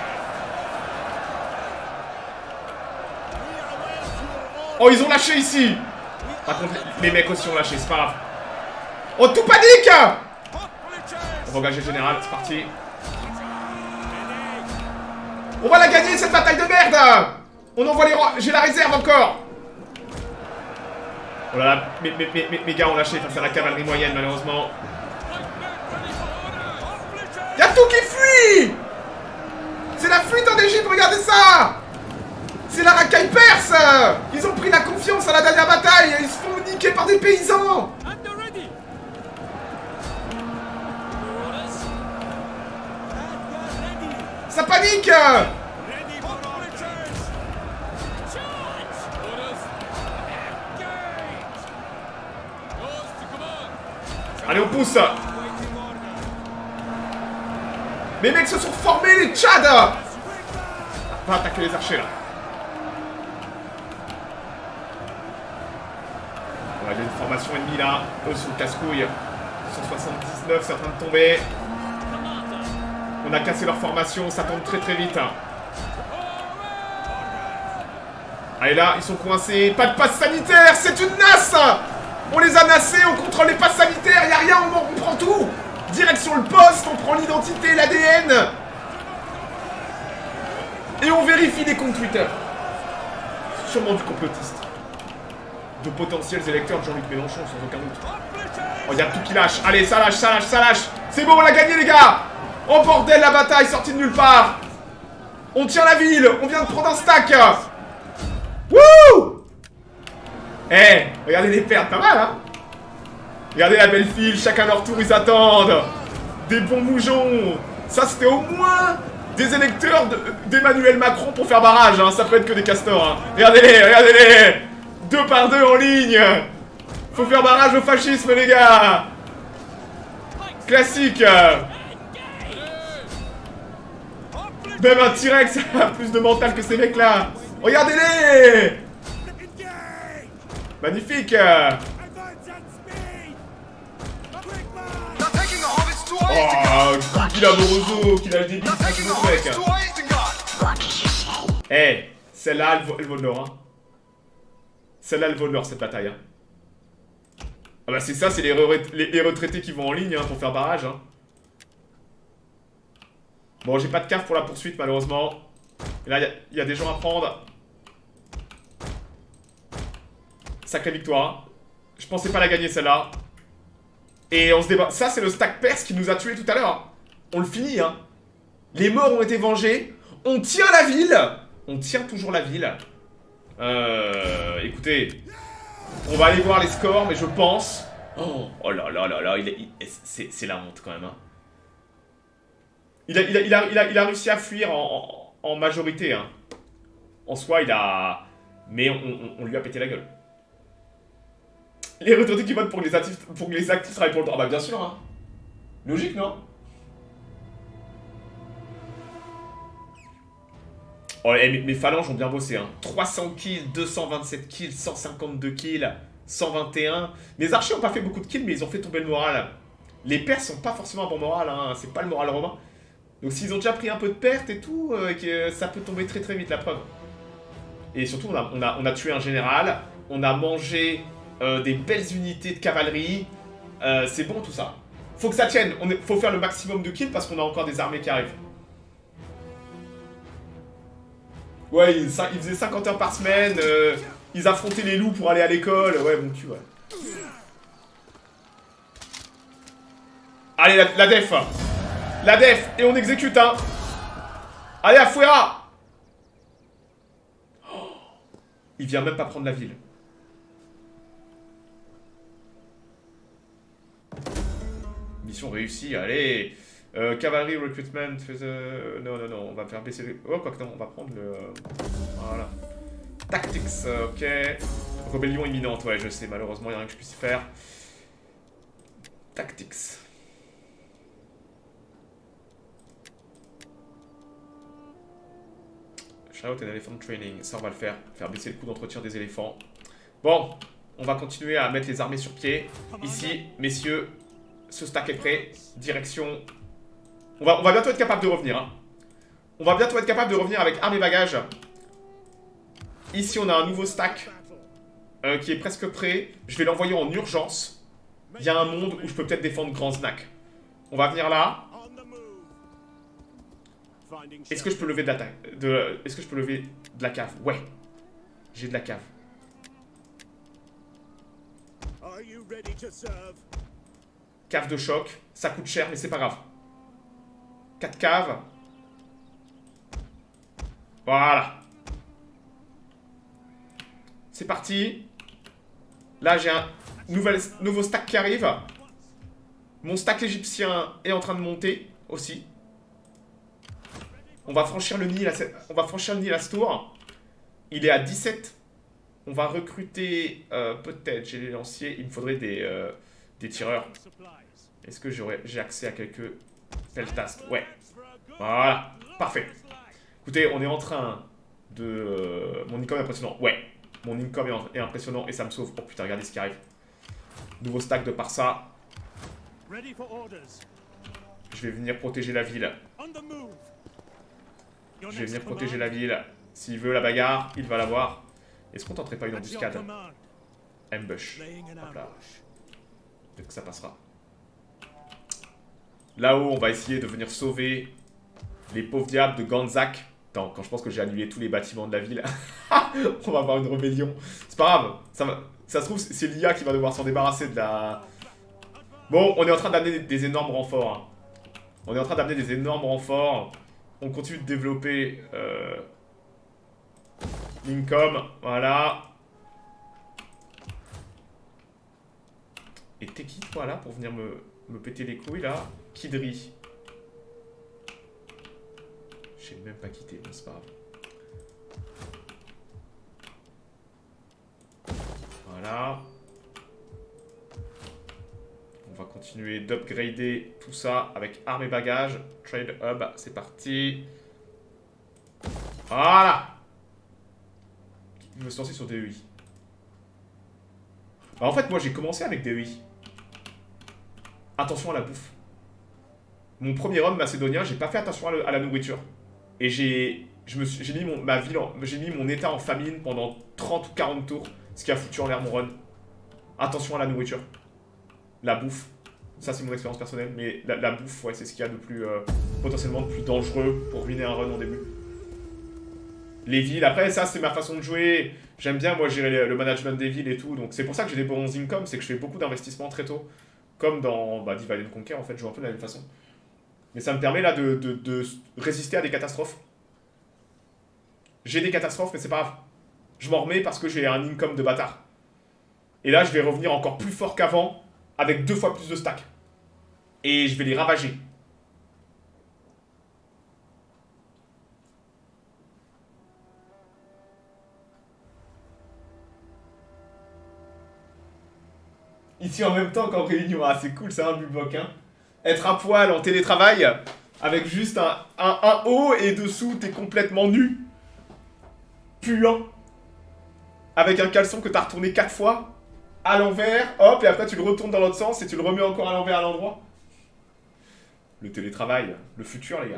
Oh, ils ont lâché ici. Par contre, les mecs aussi ont lâché, c'est pas grave. Oh, tout panique. On va engager le général, c'est parti. On va la gagner, cette bataille de merde. On envoie les rois. J'ai la réserve encore. Oh là là, mes, mes, mes, mes gars ont lâché face à la cavalerie moyenne, malheureusement. Y'a tout qui fuit. C'est la fuite en Égypte, regardez ça. C'est la racaille perse. Ils ont pris la confiance à la dernière bataille. Ils se font niquer par des paysans. Ça panique. Allez, on pousse. Mes mecs se sont formés, les Tchad. On va attaquer les archers, là. Ouais, il y a une formation ennemie, là. Eux, sont casse-couilles. cent soixante-dix-neuf, c'est en train de tomber. On a cassé leur formation, ça tombe très très vite. Allez là, ils sont coincés. Pas de passe sanitaire, c'est une nasse. On les a nassés, on contrôle les passes sanitaires, y a rien, on, on prend tout. Direction le poste, on prend l'identité, l'A D N. Et on vérifie les comptes Twitter. Sûrement du complotiste. De potentiels électeurs de Jean-Luc Mélenchon, sans aucun doute. Oh, il y a tout qui lâche. Allez, ça lâche, ça lâche, ça lâche. C'est bon, on l'a gagné, les gars. Oh bordel, la bataille sortie de nulle part. On tient la ville, on vient de prendre un stack. Wouh. Eh, hey, regardez les pertes, pas mal, hein. Regardez la belle file, chacun leur tour, ils attendent. Des bons moujons. Ça, c'était au moins des électeurs d'Emmanuel Macron pour faire barrage, hein. Ça peut être que des castors, hein. Regardez-les, regardez-les. Deux par deux en ligne. Faut faire barrage au fascisme, les gars. Classique. Même un T-Rex a plus de mental que ces mecs-là. Regardez-les. Magnifique. Oh, qu'il a Morozo, qu'il a le débit, c'est un mec. Eh, hey, celle-là, elle, elle vaut de l'or, hein. Celle-là, elle vaut de l'or, cette bataille, hein. Ah bah c'est ça, c'est les, re les, les retraités qui vont en ligne, hein, pour faire barrage, hein. Bon, j'ai pas de cave pour la poursuite, malheureusement. Et là, il y, y a des gens à prendre. Sacrée victoire. Je pensais pas la gagner, celle-là. Et on se débat. Ça, c'est le stack perse qui nous a tués tout à l'heure. On le finit, hein. Les morts ont été vengés. On tient la ville. On tient toujours la ville. Euh... Écoutez. On va aller voir les scores, mais je pense... Oh, oh là là là là, il, il, c'est la honte quand même, hein. Il a, il, a, il, a, il, a, il a réussi à fuir en, en, en majorité, hein. En soi, il a... Mais on, on, on lui a pété la gueule. Les retraités qui votent pour que les actifs, pour que les actifs travaillent pour le droit. Ah bah bien sûr, hein. Logique, non? Oh, mes, mes phalanges ont bien bossé, hein. trois cents kills, deux cent vingt-sept kills, cent cinquante-deux kills, cent vingt et un. Mes archers ont pas fait beaucoup de kills, mais ils ont fait tomber le moral. Les Perses sont pas forcément un bon moral, hein. C'est pas le moral romain. Donc s'ils ont déjà pris un peu de pertes et tout, euh, que ça peut tomber très très vite, la preuve. Et surtout, on a, on a, on a tué un général, on a mangé euh, des belles unités de cavalerie. Euh, C'est bon tout ça. Faut que ça tienne, on est, faut faire le maximum de kills parce qu'on a encore des armées qui arrivent. Ouais, ils, ils faisaient cinquante heures par semaine, euh, ils affrontaient les loups pour aller à l'école, ouais, mon cul, ouais. Allez, la, la def. La def, et on exécute, hein. Allez, à Fouera. Oh, il vient même pas prendre la ville. Mission réussie, allez. Euh, Cavalry Recruitment, euh, non, non, non, on va faire baisser les... Oh, quoi que non, on va prendre le... Euh, voilà. Tactics, euh, ok. Rébellion imminente, ouais, je sais, malheureusement, il n'y a rien que je puisse faire. Tactics. Shout and Elephant Training, ça on va le faire. Faire baisser le coût d'entretien des éléphants. Bon, on va continuer à mettre les armées sur pied. Ici, messieurs, ce stack est prêt. Direction... On va, on va bientôt être capable de revenir, hein. On va bientôt être capable de revenir avec armes et bagages. Ici, on a un nouveau stack euh, qui est presque prêt. Je vais l'envoyer en urgence. Il y a un monde où je peux peut-être défendre Grand Znak. On va venir là. Est-ce que je peux lever de la de, Est-ce que je peux lever de la cave? Ouais. J'ai de la cave. Cave de choc. Ça coûte cher, mais c'est pas grave. quatre caves. Voilà. C'est parti. Là, j'ai un nouvel, nouveau stack qui arrive. Mon stack égyptien est en train de monter aussi. On va franchir le Nil à, on va franchir le Nil à ce tour. Il est à dix-sept. On va recruter euh, peut-être, j'ai les lanciers. Il me faudrait des, euh, des tireurs. Est-ce que j'ai accès à quelques peltasts? Ouais. Voilà. Parfait. Écoutez, on est en train de... Euh, mon income est impressionnant. Ouais. Mon income est impressionnant et ça me sauve. Oh putain, regardez ce qui arrive. Nouveau stack de par ça. Ready for orders. Je vais venir protéger la ville. On the move. Your Je vais venir next protéger command. la ville. S'il veut la bagarre, il va l'avoir. Est-ce qu'on tenterait pas une At your embuscade? command. Ambush. Laying an Hop là. ambush. Peut-être que ça passera. Là-haut, on va essayer de venir sauver les pauvres diables de Ganzak. Attends, quand je pense que j'ai annulé tous les bâtiments de la ville, on va avoir une rébellion. C'est pas grave. Ça, va... ça se trouve, c'est l'I A qui va devoir s'en débarrasser de la... Bon, on est en train d'amener des énormes renforts. Hein. On est en train d'amener des énormes renforts. On continue de développer... Euh... Lincoln, voilà. Et t'es qui, toi, là, pour venir me, me péter les couilles, là? Kidri. Je sais même pas quitter, mais c'est pas grave. Voilà. On va continuer d'upgrader tout ça avec armes et bagages. Trade Hub, c'est parti. Voilà. Je me suis lancé sur D E I. Alors en fait, moi j'ai commencé avec D E I. Attention à la bouffe. Mon premier homme macédonien, j'ai pas fait attention à, le, à la nourriture. Et j'ai mis mon, ma ville, j'ai mis mon état en famine pendant trente ou quarante tours, ce qui a foutu en l'air mon run. Attention à la nourriture. La bouffe. Ça c'est mon expérience personnelle, mais la, la bouffe, ouais, c'est ce qu'il y a de plus, euh, potentiellement de plus dangereux pour ruiner un run en début. Les villes, après ça c'est ma façon de jouer. J'aime bien moi gérer le management des villes et tout, donc c'est pour ça que j'ai des bons incomes, c'est que je fais beaucoup d'investissements très tôt. Comme dans bah, Divide and Conquer, en fait, je joue un peu de la même façon. Mais ça me permet là de, de, de résister à des catastrophes. J'ai des catastrophes, mais c'est pas grave. Je m'en remets parce que j'ai un income de bâtard. Et là, je vais revenir encore plus fort qu'avant, avec deux fois plus de stacks. Et je vais les ravager. Ici en même temps qu'en réunion, ah c'est cool, c'est un buboc, hein. Être à poil en télétravail, avec juste un, un, un haut et dessous t'es complètement nu. Puant. Avec un caleçon que t'as retourné quatre fois, à l'envers, hop, et après tu le retournes dans l'autre sens et tu le remets encore à l'envers à l'endroit. Le télétravail, le futur les gars.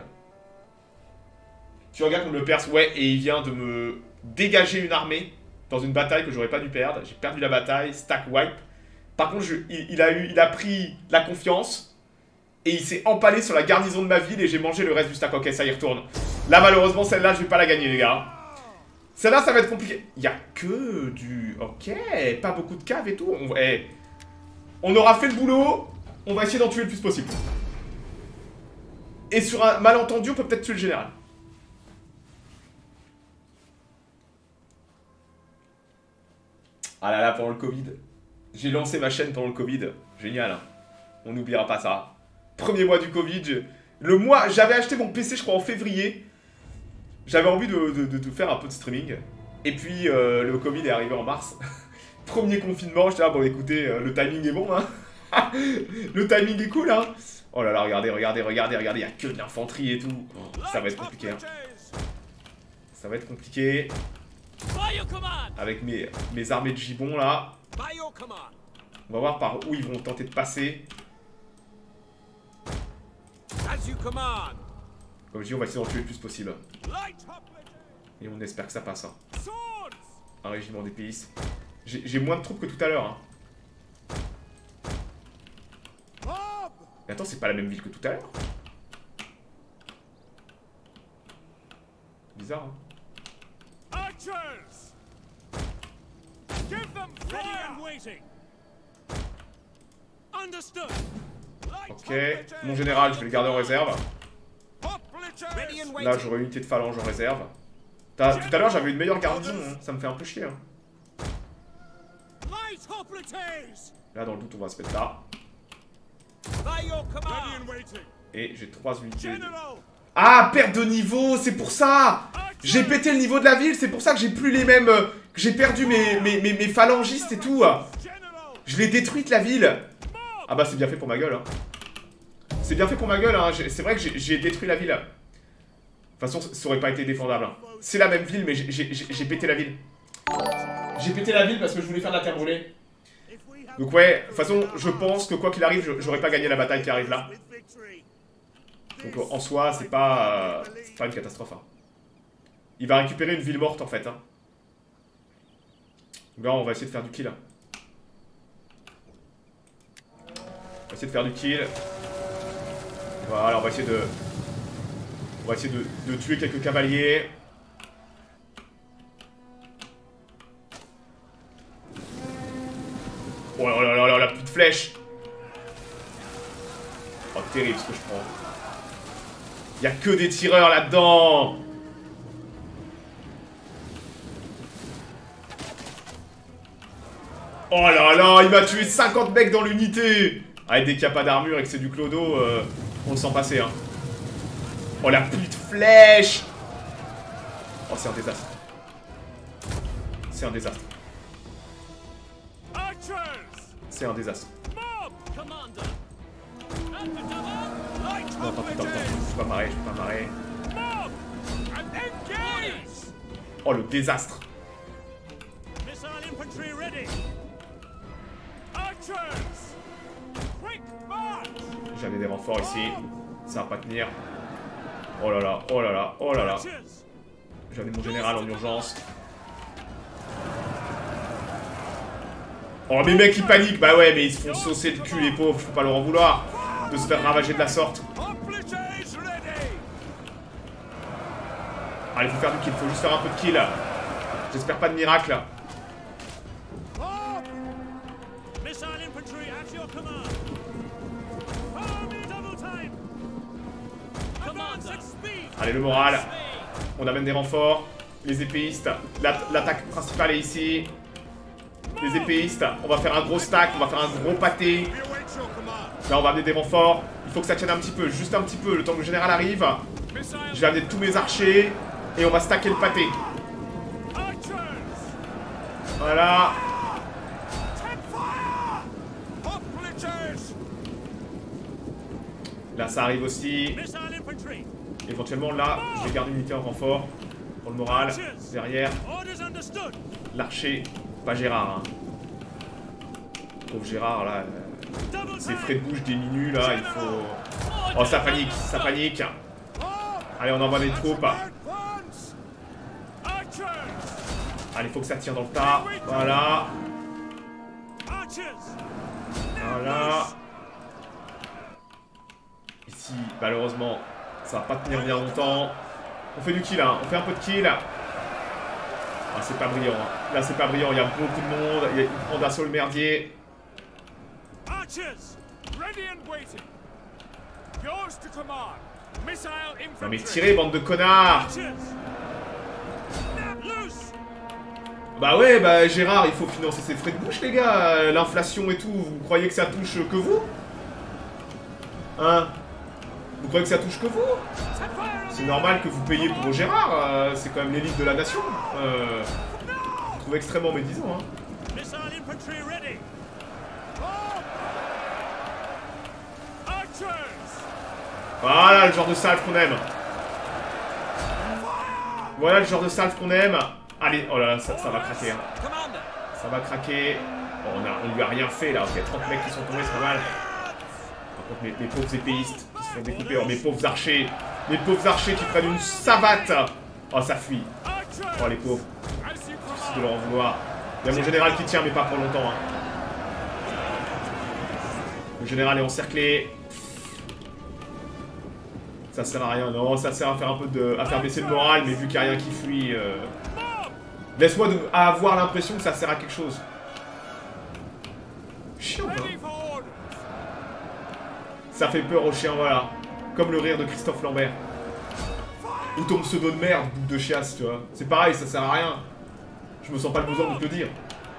Tu regardes comme le Perse, ouais, et il vient de me dégager une armée dans une bataille que j'aurais pas dû perdre. J'ai perdu la bataille, stack wipe. Par contre, je, il, il, a eu, il a pris la confiance et il s'est empalé sur la garnison de ma ville et j'ai mangé le reste du stack. Ok, ça y retourne. Là, malheureusement, celle-là, je vais pas la gagner, les gars. Celle-là, ça va être compliqué. Il y a que du... Ok, pas beaucoup de caves et tout. On, hey, on aura fait le boulot. On va essayer d'en tuer le plus possible. Et sur un malentendu, on peut peut-être tuer le général. Ah là là, pendant le Covid. J'ai lancé ma chaîne pendant le Covid. Génial, hein. On n'oubliera pas ça. Premier mois du Covid. Je... Le mois... J'avais acheté mon P C, je crois, en février. J'avais envie de, de, de, de faire un peu de streaming. Et puis, euh, le Covid est arrivé en mars. Premier confinement, j'étais là, bon, écoutez, euh, le timing est bon, hein. Le timing est cool, hein. Oh là là, regardez, regardez, regardez, regardez. Il n'y a que de l'infanterie et tout. Oh, ça va être compliqué, hein. Ça va être compliqué. Avec mes, mes armées de gibbons, là. On va voir par où ils vont tenter de passer. Comme je dis, on va essayer d'en tuer le plus possible. Et on espère que ça passe. Hein. Un régiment d'épéistes. J'ai moins de troupes que tout à l'heure. Hein. Mais attends, c'est pas la même ville que tout à l'heure. Bizarre, hein. Ok, mon général, je vais le garder en réserve. Là, j'aurai une unité de phalange en réserve. Tout à l'heure, j'avais une meilleure garnison, hein. Ça me fait un peu chier. Hein. Là, dans le doute, on va se mettre là. Et j'ai trois unités. De... Ah, perte de niveau, c'est pour ça. J'ai pété le niveau de la ville, c'est pour ça que j'ai plus les mêmes... Euh, que j'ai perdu mes, mes, mes, mes phalangistes et tout. Je l'ai détruite, la ville. Ah bah, c'est bien fait pour ma gueule. Hein. C'est bien fait pour ma gueule, hein. C'est vrai que j'ai détruit la ville. De toute façon, ça aurait pas été défendable. Hein. C'est la même ville, mais j'ai pété la ville. J'ai pété la ville parce que je voulais faire de la terre brûlée. Donc ouais, de toute façon, je pense que quoi qu'il arrive, j'aurais pas gagné la bataille qui arrive là. Donc en soi, c'est pas, euh, c'est pas une catastrophe. Hein. Il va récupérer une ville morte en fait. Hein. Donc là, on va essayer de faire du kill. On va essayer de faire du kill. Voilà, on va essayer de... On va essayer de, de tuer quelques cavaliers. Oh là là là là, la plus de flèches. Oh, terrible ce que je prends. Il y a que des tireurs là-dedans. Oh là là, il m'a tué cinquante mecs dans l'unité. Ah, et dès qu'il n'y a pas d'armure et que c'est du clodo, euh, on le sent passer. Hein. Oh, la pluie de flèches. Oh, c'est un désastre. C'est un désastre. C'est un désastre. Non, attends, attends, attends. Je peux pas marrer, je peux pas marrer. Oh, le désastre. J'avais des renforts ici. Ça va pas tenir. Oh là là, oh là là, oh là là. J'avais mon général en urgence. Oh, mes mecs ils paniquent. Bah ouais, mais ils se font saucer le cul, les pauvres. Je peux pas leur en vouloir de se faire ravager de la sorte. Allez, faut faire du kill, faut juste faire un peu de kill. J'espère pas de miracle. Allez, le moral. On amène des renforts. Les épéistes. L'attaque principale est ici. Les épéistes. On va faire un gros stack. On va faire un gros pâté. Là, on va amener des renforts. Il faut que ça tienne un petit peu. Juste un petit peu. Le temps que le général arrive. Je vais amener tous mes archers. Et on va stacker le pâté. Voilà. Là, ça arrive aussi. Éventuellement, là, je vais garder une unité en renfort. Pour le moral. Derrière. L'archer. Pas Gérard. Hein. Pauvre Gérard, là. Ses frais de bouche diminuent, là. Il faut... Oh, ça panique. Ça panique. Allez, on envoie des troupes. Allez, il faut que ça tire dans le tas. Voilà. Voilà. Ici, malheureusement, ça va pas tenir bien longtemps. On fait du kill, hein. On fait un peu de kill. Ah, c'est pas brillant. Hein. Là, c'est pas brillant. Il y a beaucoup de monde. Il, y a... Il prend d'assaut le merdier. Non, mais tirez, bande de connards! Bah ouais, bah Gérard, il faut financer ses frais de bouche, les gars. L'inflation et tout, vous croyez que ça touche que vous? Hein? Vous croyez que ça touche que vous? C'est normal que vous payiez pour Gérard, euh, c'est quand même l'élite de la nation. Euh, je le trouve extrêmement médisant. Hein. Voilà le genre de salve qu'on aime. Voilà le genre de salve qu'on aime. Allez, oh là là, ça, ça va craquer. Hein. Ça va craquer. Bon, on, a, on lui a rien fait là. Ok, trente mecs qui sont tombés, c'est pas mal. Par contre, mes, mes pauvres épéistes qui se font découper. Oh, mes pauvres archers. Mes pauvres archers qui prennent une savate. Oh, ça fuit. Oh, les pauvres. Difficile de leur en vouloir. Il y a mon général qui tient, mais pas pour longtemps. Hein. Le général est encerclé. Ça sert à rien. Non, ça sert à faire un peu de. à faire baisser le moral, mais vu qu'il n'y a rien qui fuit. Euh... Laisse-moi de... avoir l'impression que ça sert à quelque chose. Chiant, hein. Ça fait peur aux chiens, voilà. Comme le rire de Christophe Lambert. Ou ton pseudo de merde, boucle de chiasse, tu vois. C'est pareil, ça sert à rien. Je me sens pas le besoin de te le dire.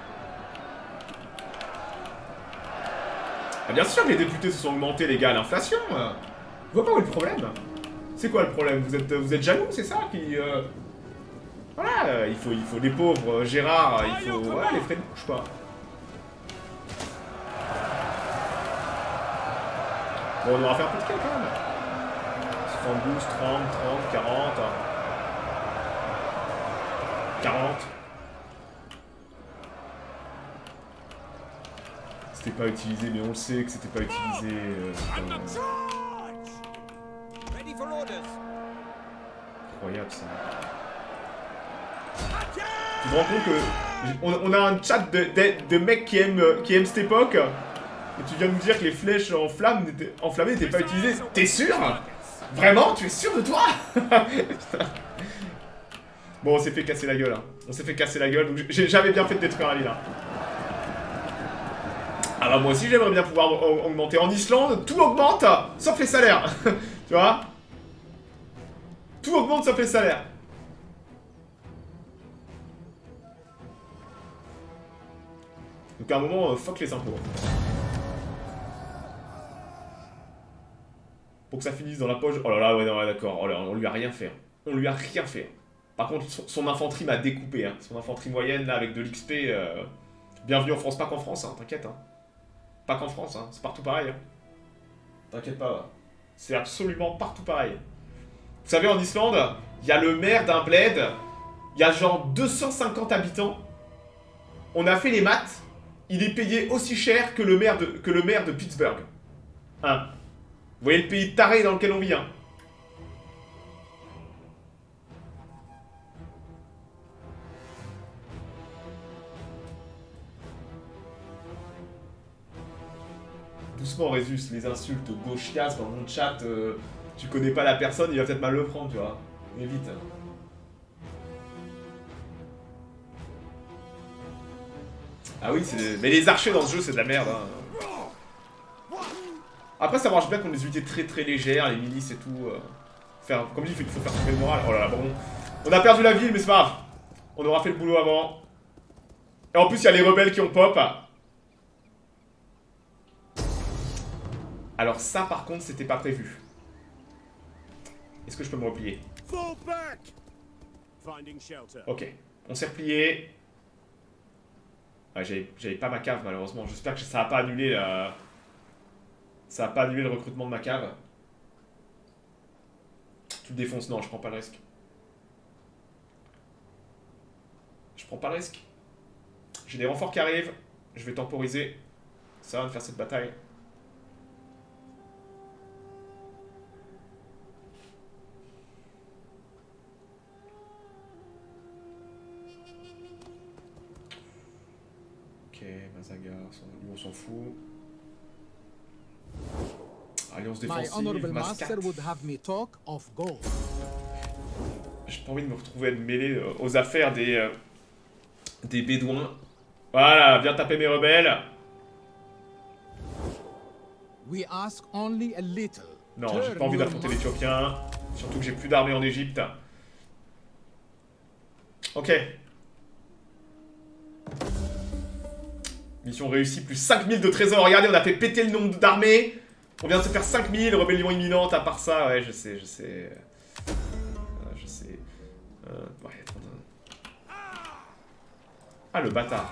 Ah, bien sûr que les députés se sont augmentés, les gars, l'inflation. Euh... Je vois pas où est le problème. C'est quoi le problème? Vous êtes, vous êtes jaloux, c'est ça qui... Euh... Voilà, euh, il faut, il faut des pauvres. Euh, Gérard, il faut... Ouais, les frais de bouche, quoi. Bon, on aura fait un peu de kill, quand même. soixante-douze, trente, trente, quarante... quarante... C'était pas utilisé, mais on le sait que c'était pas utilisé. Euh, Ready for orders. incroyable ça. Tu te rends compte que on, on a un chat de, de, de mecs qui aiment, qui aiment cette époque et tu viens de nous dire que les flèches en flamme enflammées n'étaient pas utilisées. T'es sûr? Vraiment? Tu es sûr de toi? Bon, on s'est fait casser la gueule. Hein. On s'est fait casser la gueule, donc j'avais bien fait de détruire la ville. Hein. Ah bah moi aussi j'aimerais bien pouvoir augmenter. En Islande, tout augmente, sauf les salaires. Tu vois? Tout augmente sauf les salaires. Donc à un moment, euh, fuck les impôts. Pour que ça finisse dans la poche. Oh là là, ouais, non, ouais, d'accord. Oh là, on lui a rien fait. On lui a rien fait. Par contre, son, son infanterie m'a découpé. Hein. Son infanterie moyenne, là, avec de l'X P. Euh... Bienvenue en France. Pas qu'en France, hein, t'inquiète. Hein. Pas qu'en France, hein. C'est partout pareil. Hein. T'inquiète pas. C'est absolument partout pareil. Vous savez, en Islande, il y a le maire d'un bled. Il y a genre deux cent cinquante habitants. On a fait les maths. Il est payé aussi cher que le maire de, que le maire de Pittsburgh. Hein. Vous voyez le pays taré dans lequel on vit, hein. Doucement, Résus, les insultes gauchias dans mon chat, euh, tu connais pas la personne, il va peut-être mal le prendre, tu vois. Évite. Ah oui, c'est... mais les archers dans ce jeu, c'est de la merde, hein. Après, ça marche bien contre les unités très très légères, les milices et tout. Euh, faire, comme dit, il faut faire tomber le moral. Oh là là, bon. On a perdu la ville, mais c'est pas grave. On aura fait le boulot avant. Et en plus, il y a les rebelles qui ont pop. Alors ça, par contre, c'était pas prévu. Est-ce que je peux me replier? Ok, on s'est replié. Ah, j'avais pas ma cave, malheureusement. J'espère que ça a pas annulé la... Ça a pas annulé le recrutement de ma cave. Tu le défonces? Non, je prends pas le risque. Je prends pas le risque. J'ai des renforts qui arrivent. Je vais temporiser. Ça va me faire cette bataille. Ok, Mazaga, on s'en fout. Alliance défensive, Mascat. J'ai pas envie de me retrouver à me mêler aux affaires des, euh, des bédouins. Voilà, viens taper mes rebelles. We ask only a little. Non, j'ai pas envie d'affronter l'Éthiopien. Surtout que j'ai plus d'armée en Égypte. Ok. Mission réussie, plus cinq mille de trésors. Regardez, on a fait péter le nombre d'armées. On vient de se faire cinq mille, rébellion imminente, à part ça, ouais, je sais, je sais. Euh, je sais. Euh, ouais, ah, le bâtard.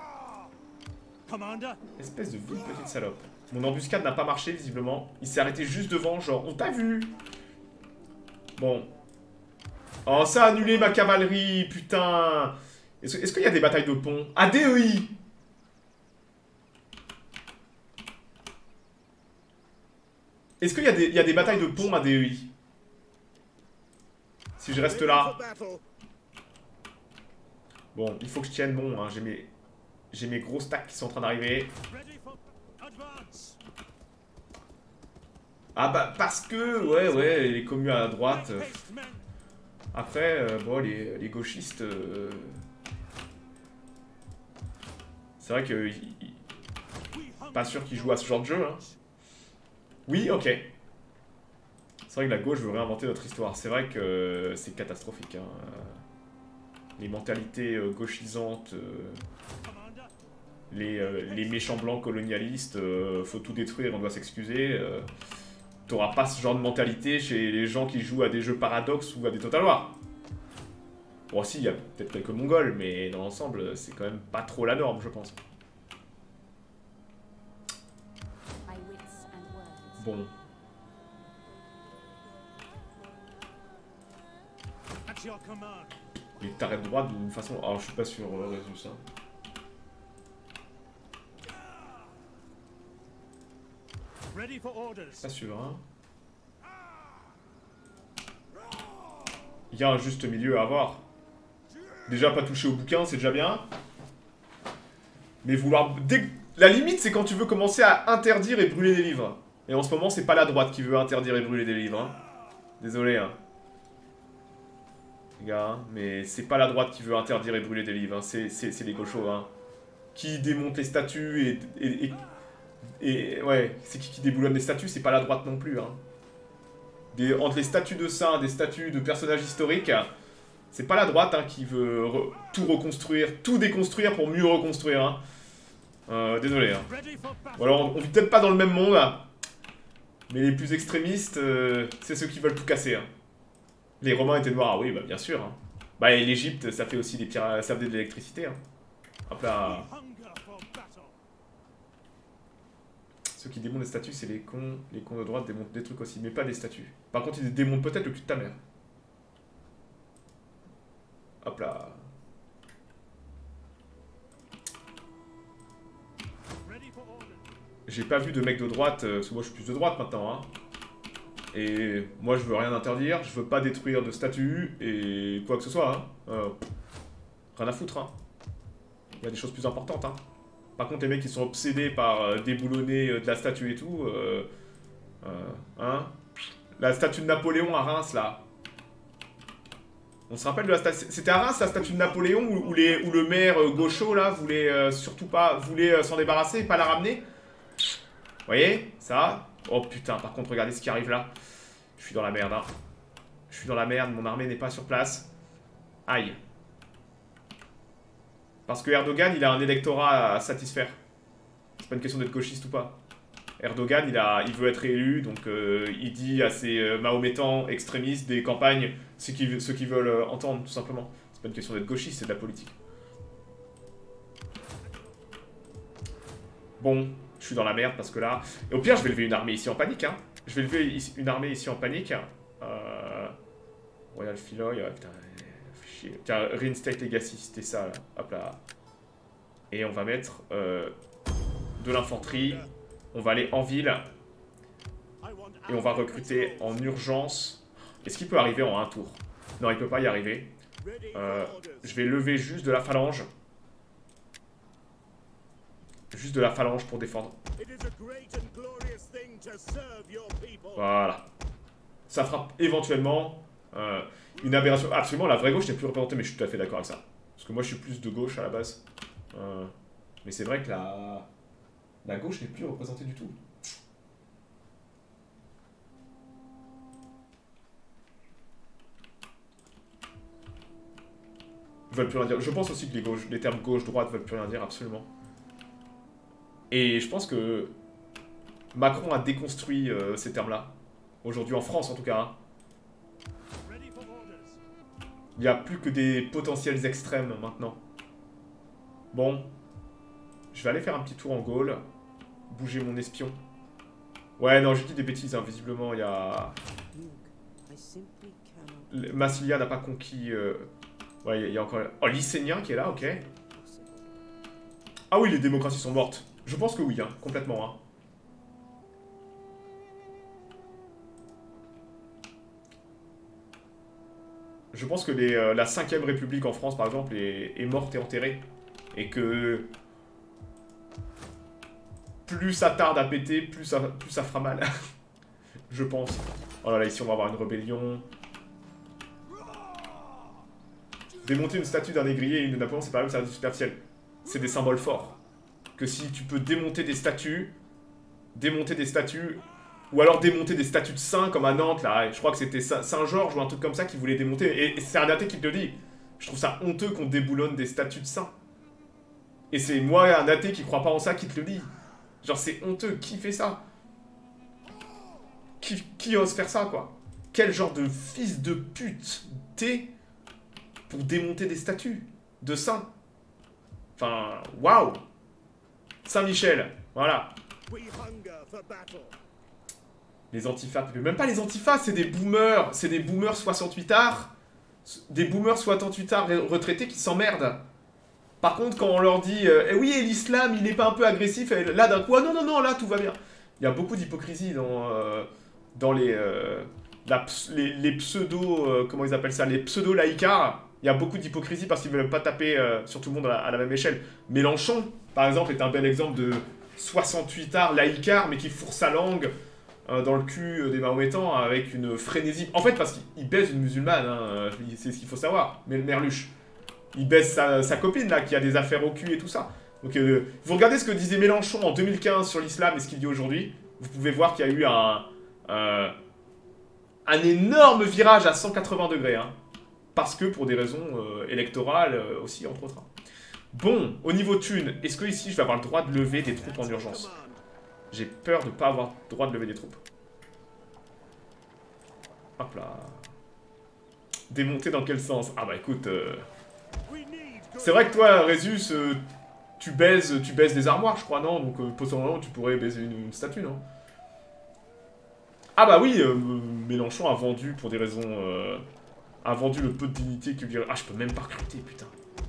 Espèce de ville petite salope. Mon embuscade n'a pas marché, visiblement. Il s'est arrêté juste devant, genre, on t'a vu. Bon. Oh, ça a annulé ma cavalerie, putain. Est-ce est-ce qu'il y a des batailles de pont? A D E I. Est-ce qu'il y, y a des batailles de pont à D E I? Si je reste là. Bon, il faut que je tienne bon. Hein. J'ai mes, j'ai mes gros stacks qui sont en train d'arriver. Ah bah parce que, ouais, ouais, les communes à droite. Euh, après, euh, bon, les, les gauchistes... Euh, c'est vrai que... Y, y, pas sûr qu'ils jouent à ce genre de jeu, hein. Oui, ok. C'est vrai que la gauche veut réinventer notre histoire. C'est vrai que c'est catastrophique. Hein. Les mentalités euh, gauchisantes, euh, les, euh, les méchants blancs colonialistes, euh, faut tout détruire, on doit s'excuser. Euh, T'auras pas ce genre de mentalité chez les gens qui jouent à des jeux Paradox ou à des Total War. Bon, si, il y a peut-être quelques Mongols, mais dans l'ensemble, c'est quand même pas trop la norme, je pense. Bon. Il t'arrête droit d'une façon... Alors, je suis pas sûr, euh, Résus, hein. Ready for orders. Pas sûr, hein. Il y a un juste milieu à avoir. Déjà, pas toucher au bouquin, c'est déjà bien. Mais vouloir... Dès... La limite, c'est quand tu veux commencer à interdire et brûler des livres. Et en ce moment, c'est pas la droite qui veut interdire et brûler des livres. Hein. Désolé, hein. Les gars, hein, mais c'est pas la droite qui veut interdire et brûler des livres. Hein. C'est les gauchos, hein. Qui démontent les statues et... et, et, et ouais, c'est qui qui déboulonne les statues, c'est pas la droite non plus, hein. Des, entre les statues de saints, des statues de personnages historiques, c'est pas la droite hein, qui veut re, tout reconstruire, tout déconstruire pour mieux reconstruire. Hein. Euh, désolé. Hein. Ou alors on, on vit peut-être pas dans le même monde, là, mais les plus extrémistes, euh, c'est ceux qui veulent tout casser. Hein. Les Romains étaient noirs, ah oui, bah bien sûr. Hein. Bah et l'Égypte, ça fait aussi des pierres, ça fait de l'électricité. Hein. Hop là. Ceux qui démontent des statues, c'est les cons. Les cons de droite démontent des trucs aussi, mais pas des statues. Par contre, ils démontent peut-être le cul de ta mère. Hop là. J'ai pas vu de mec de droite, euh, parce que moi je suis plus de droite maintenant. Hein. Et moi je veux rien interdire, je veux pas détruire de statues et quoi que ce soit. Hein. Euh, rien à foutre. Hein. Il y a des choses plus importantes. Hein. Par contre, les mecs qui sont obsédés par euh, déboulonner euh, de la statue et tout, euh, euh, hein, la statue de Napoléon à Reims, là. On se rappelle de la statue... C'était à Reims, la statue de Napoléon, où, où, les, où le maire euh, gaucho, là, voulait euh, surtout pas... voulait euh, s'en débarrasser et pas la ramener. Vous voyez, ça. Oh putain, par contre, regardez ce qui arrive là. Je suis dans la merde, hein. Je suis dans la merde, mon armée n'est pas sur place. Aïe. Parce que Erdogan, il a un électorat à satisfaire. C'est pas une question d'être gauchiste ou pas. Erdogan, il, a, il veut être élu, donc euh, il dit à ses euh, mahométans extrémistes des campagnes ce qu'ils ce qu'ils veulent euh, entendre, tout simplement. C'est pas une question d'être gauchiste, c'est de la politique. Bon, je suis dans la merde parce que là... Et au pire, je vais lever une armée ici en panique, hein. Je vais lever ici, une armée ici en panique. Euh... Royal Philoy, ouais, putain... Tiens, Reinstate Legacy, c'était ça, là. Hop là. Et on va mettre euh, de l'infanterie. On va aller en ville. Et on va recruter en urgence. Est-ce qu'il peut arriver en un tour? Non, il peut pas y arriver. Euh, je vais lever juste de la phalange. Juste de la phalange pour défendre. Voilà. Ça fera éventuellement... Euh, une aberration. Absolument, la vraie gauche n'est plus représentée, mais je suis tout à fait d'accord avec ça. Parce que moi, je suis plus de gauche à la base. Euh, mais c'est vrai que la, la gauche n'est plus représentée du tout. Ils veulent plus rien dire. Je pense aussi que les, gauches, les termes gauche-droite veulent plus rien dire, absolument. Et je pense que Macron a déconstruit euh, ces termes-là. Aujourd'hui, en France, en tout cas. Hein. Il n'y a plus que des potentiels extrêmes maintenant. Bon. Je vais aller faire un petit tour en Gaule. Bouger mon espion. Ouais, non, j'ai dit des bêtises, hein. Visiblement, il y a... Massilia n'a pas conquis... Euh... Ouais, il y, y a encore... Oh, Lycénien qui est là, ok. Ah oui, les démocraties sont mortes. Je pense que oui, hein, complètement. Hein. Je pense que les, euh, la cinquième République en France, par exemple, est, est morte et enterrée. Et que... Plus ça tarde à péter, plus ça, plus ça fera mal. Je pense. Oh là là, ici on va avoir une rébellion. Démonter une statue d'un négrier et une de Napoléon, c'est pas même, c'est superficiel. C'est des symboles forts. Que si tu peux démonter des statues, démonter des statues... Ou alors démonter des statues de saints comme à Nantes, là. Je crois que c'était Saint-Georges ou un truc comme ça qui voulait démonter. Et c'est un athée qui te le dit. Je trouve ça honteux qu'on déboulonne des statues de saints. Et c'est moi, un athée qui croit pas en ça, qui te le dit. Genre, c'est honteux. Qui fait ça? Qui, qui ose faire ça, quoi? Quel genre de fils de pute t'es pour démonter des statues de saints? Enfin, waouh! Saint-Michel, voilà. Les antifas, même pas les antifas, c'est des boomers, c'est des boomers soixante-huit ards, des boomers soixante-huit ards retraités qui s'emmerdent. Par contre, quand on leur dit, euh, eh oui, l'islam, il est pas un peu agressif, et là d'un coup, ah non, non, non, là tout va bien. Il y a beaucoup d'hypocrisie dans, euh, dans les, euh, la, les, les pseudo... Euh, comment ils appellent ça? Les pseudo-laïcards. Il y a beaucoup d'hypocrisie parce qu'ils ne veulent pas taper euh, sur tout le monde à la, à la même échelle. Mélenchon, par exemple, est un bel exemple de soixante-huit art laïcard, mais qui fourre sa langue euh, dans le cul des Mahométans avec une frénésie. En fait, parce qu'il baise une musulmane, hein, c'est ce qu'il faut savoir, mais le Merluche. Il baise sa, sa copine, là, qui a des affaires au cul et tout ça. Donc, euh, vous regardez ce que disait Mélenchon en deux mille quinze sur l'islam et ce qu'il dit aujourd'hui, vous pouvez voir qu'il y a eu un, un, un énorme virage à cent quatre-vingts degrés, hein. Parce que pour des raisons euh, électorales euh, aussi, entre autres. Bon, au niveau thune, est-ce que ici je vais avoir le droit de lever des troupes en urgence? J'ai peur de ne pas avoir le droit de lever des troupes. Hop là. Démonter dans quel sens? Ah bah écoute, euh... c'est vrai que toi, Résus, euh, tu baises, tu baises des armoires, je crois, non? Donc euh, potentiellement, tu pourrais baiser une, une statue, non? Ah bah oui, euh, Mélenchon a vendu pour des raisons... Euh, a vendu le peu de dignité qu'il lui... Ah, je peux même pas recruter, putain.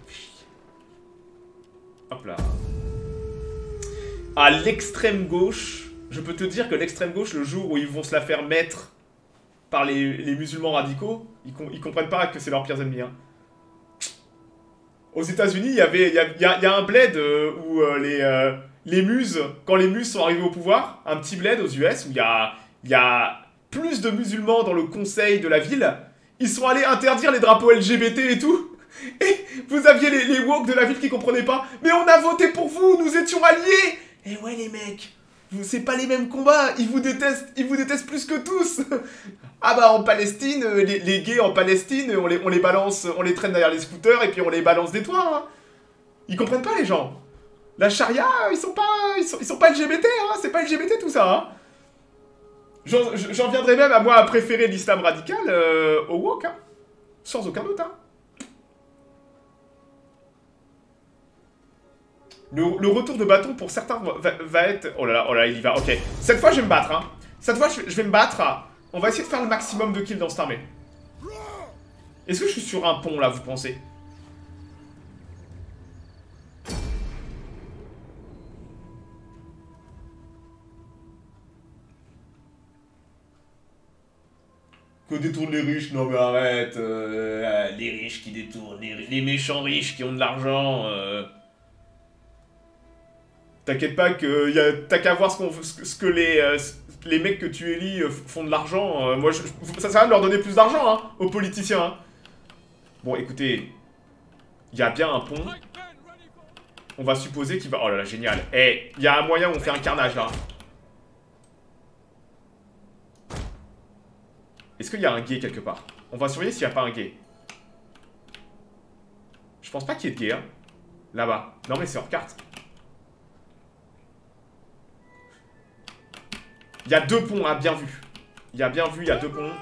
Hop là. À l'extrême gauche, je peux te dire que l'extrême gauche, le jour où ils vont se la faire mettre par les, les musulmans radicaux, ils, com ils comprennent pas que c'est leurs pires ennemis. Hein. Aux États-Unis, il y avait, il y a, il y a, il y a un bled euh, où euh, les, euh, les muses, quand les muses sont arrivées au pouvoir, un petit bled aux U S où il y a, il y a plus de musulmans dans le conseil de la ville, ils sont allés interdire les drapeaux L G B T et tout. Et vous aviez les, les woke de la ville qui comprenaient pas. Mais on a voté pour vous, nous étions alliés. Et ouais les mecs, c'est pas les mêmes combats, ils vous détestent, ils vous détestent plus que tous. Ah bah en Palestine, les, les gays en Palestine, on les, on les balance, on les traîne derrière les scooters et puis on les balance des toits. Hein. Ils comprennent pas les gens. La charia, ils sont pas, ils sont, ils sont pas L G B T, hein, c'est pas L G B T tout ça. Hein. J'en viendrai même à moi à préférer l'islam radical euh, au woke, hein. Sans aucun doute. Hein. Le, le retour de bâton pour certains va, va être... Oh là là, oh là, il y va, ok. Cette fois, je vais me battre, hein. Cette fois, je, je vais me battre. On va essayer de faire le maximum de kills dans cette armée. Est-ce que je suis sur un pont, là, vous pensez? Que détournent les riches? Non mais arrête. Euh, les riches qui détournent, les, les méchants riches qui ont de l'argent. Euh... T'inquiète pas que t'as qu'à voir ce, qu'on, ce, ce que les, euh, les mecs que tu élis euh, font de l'argent. Euh, moi, je, ça sert à rien de leur donner plus d'argent, hein, aux politiciens. Hein. Bon, écoutez, il y a bien un pont. On va supposer qu'il va... Oh là là, génial. Eh, il y a un moyen où on fait un carnage, là. Est-ce qu'il y a un gay quelque part? On va surveiller s'il n'y a pas un gay. Je pense pas qu'il y ait de gay, hein. Là-bas. Non, mais c'est hors carte. Il y a deux ponts, hein, bien vu. Il y a bien vu, il y a deux ponts.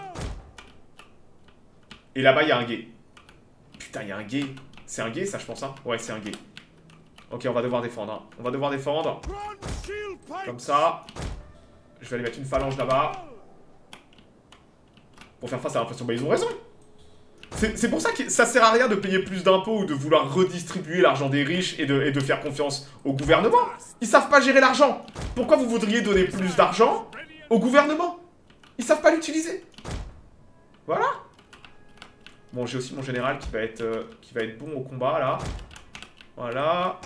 Et là-bas, il y a un gay. Putain, il y a un gay. C'est un gay, ça, je pense, hein. Ouais, c'est un gay. Ok, on va devoir défendre, hein. On va devoir défendre. Comme ça. Je vais aller mettre une phalange là-bas. Pour faire face à l'inflation. Bah, ils ont raison. C'est pour ça que ça sert à rien de payer plus d'impôts ou de vouloir redistribuer l'argent des riches et de, et de faire confiance au gouvernement. Ils savent pas gérer l'argent. Pourquoi vous voudriez donner plus d'argent au gouvernement? Ils savent pas l'utiliser. Voilà. Bon, j'ai aussi mon général qui va être, euh, qui va être bon au combat, là. Voilà.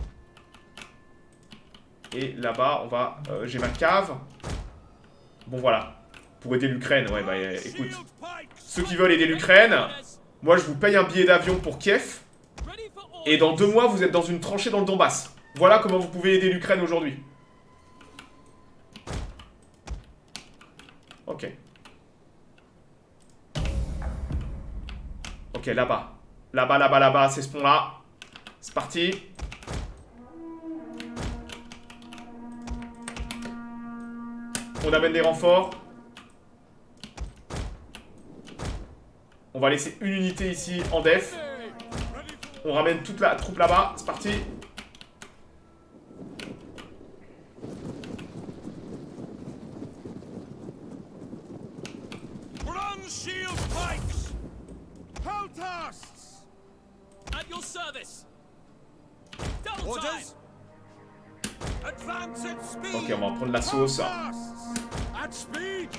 Et là-bas, on va... Euh, j'ai ma cave. Bon, voilà. Pour aider l'Ukraine, ouais, bah écoute. Ceux qui veulent aider l'Ukraine, moi je vous paye un billet d'avion pour Kiev. Et dans deux mois, vous êtes dans une tranchée dans le Donbass. Voilà comment vous pouvez aider l'Ukraine aujourd'hui. Ok. Ok, là-bas. Là-bas, là-bas, là-bas, c'est ce pont-là. C'est parti. On amène des renforts. On va laisser une unité ici en def. On ramène toute la troupe là-bas. C'est parti. Bronze shield pikes! Peltasts! At your service. Double time. Orders? Advance at speed. Ok, on va prendre la sauce. At speed.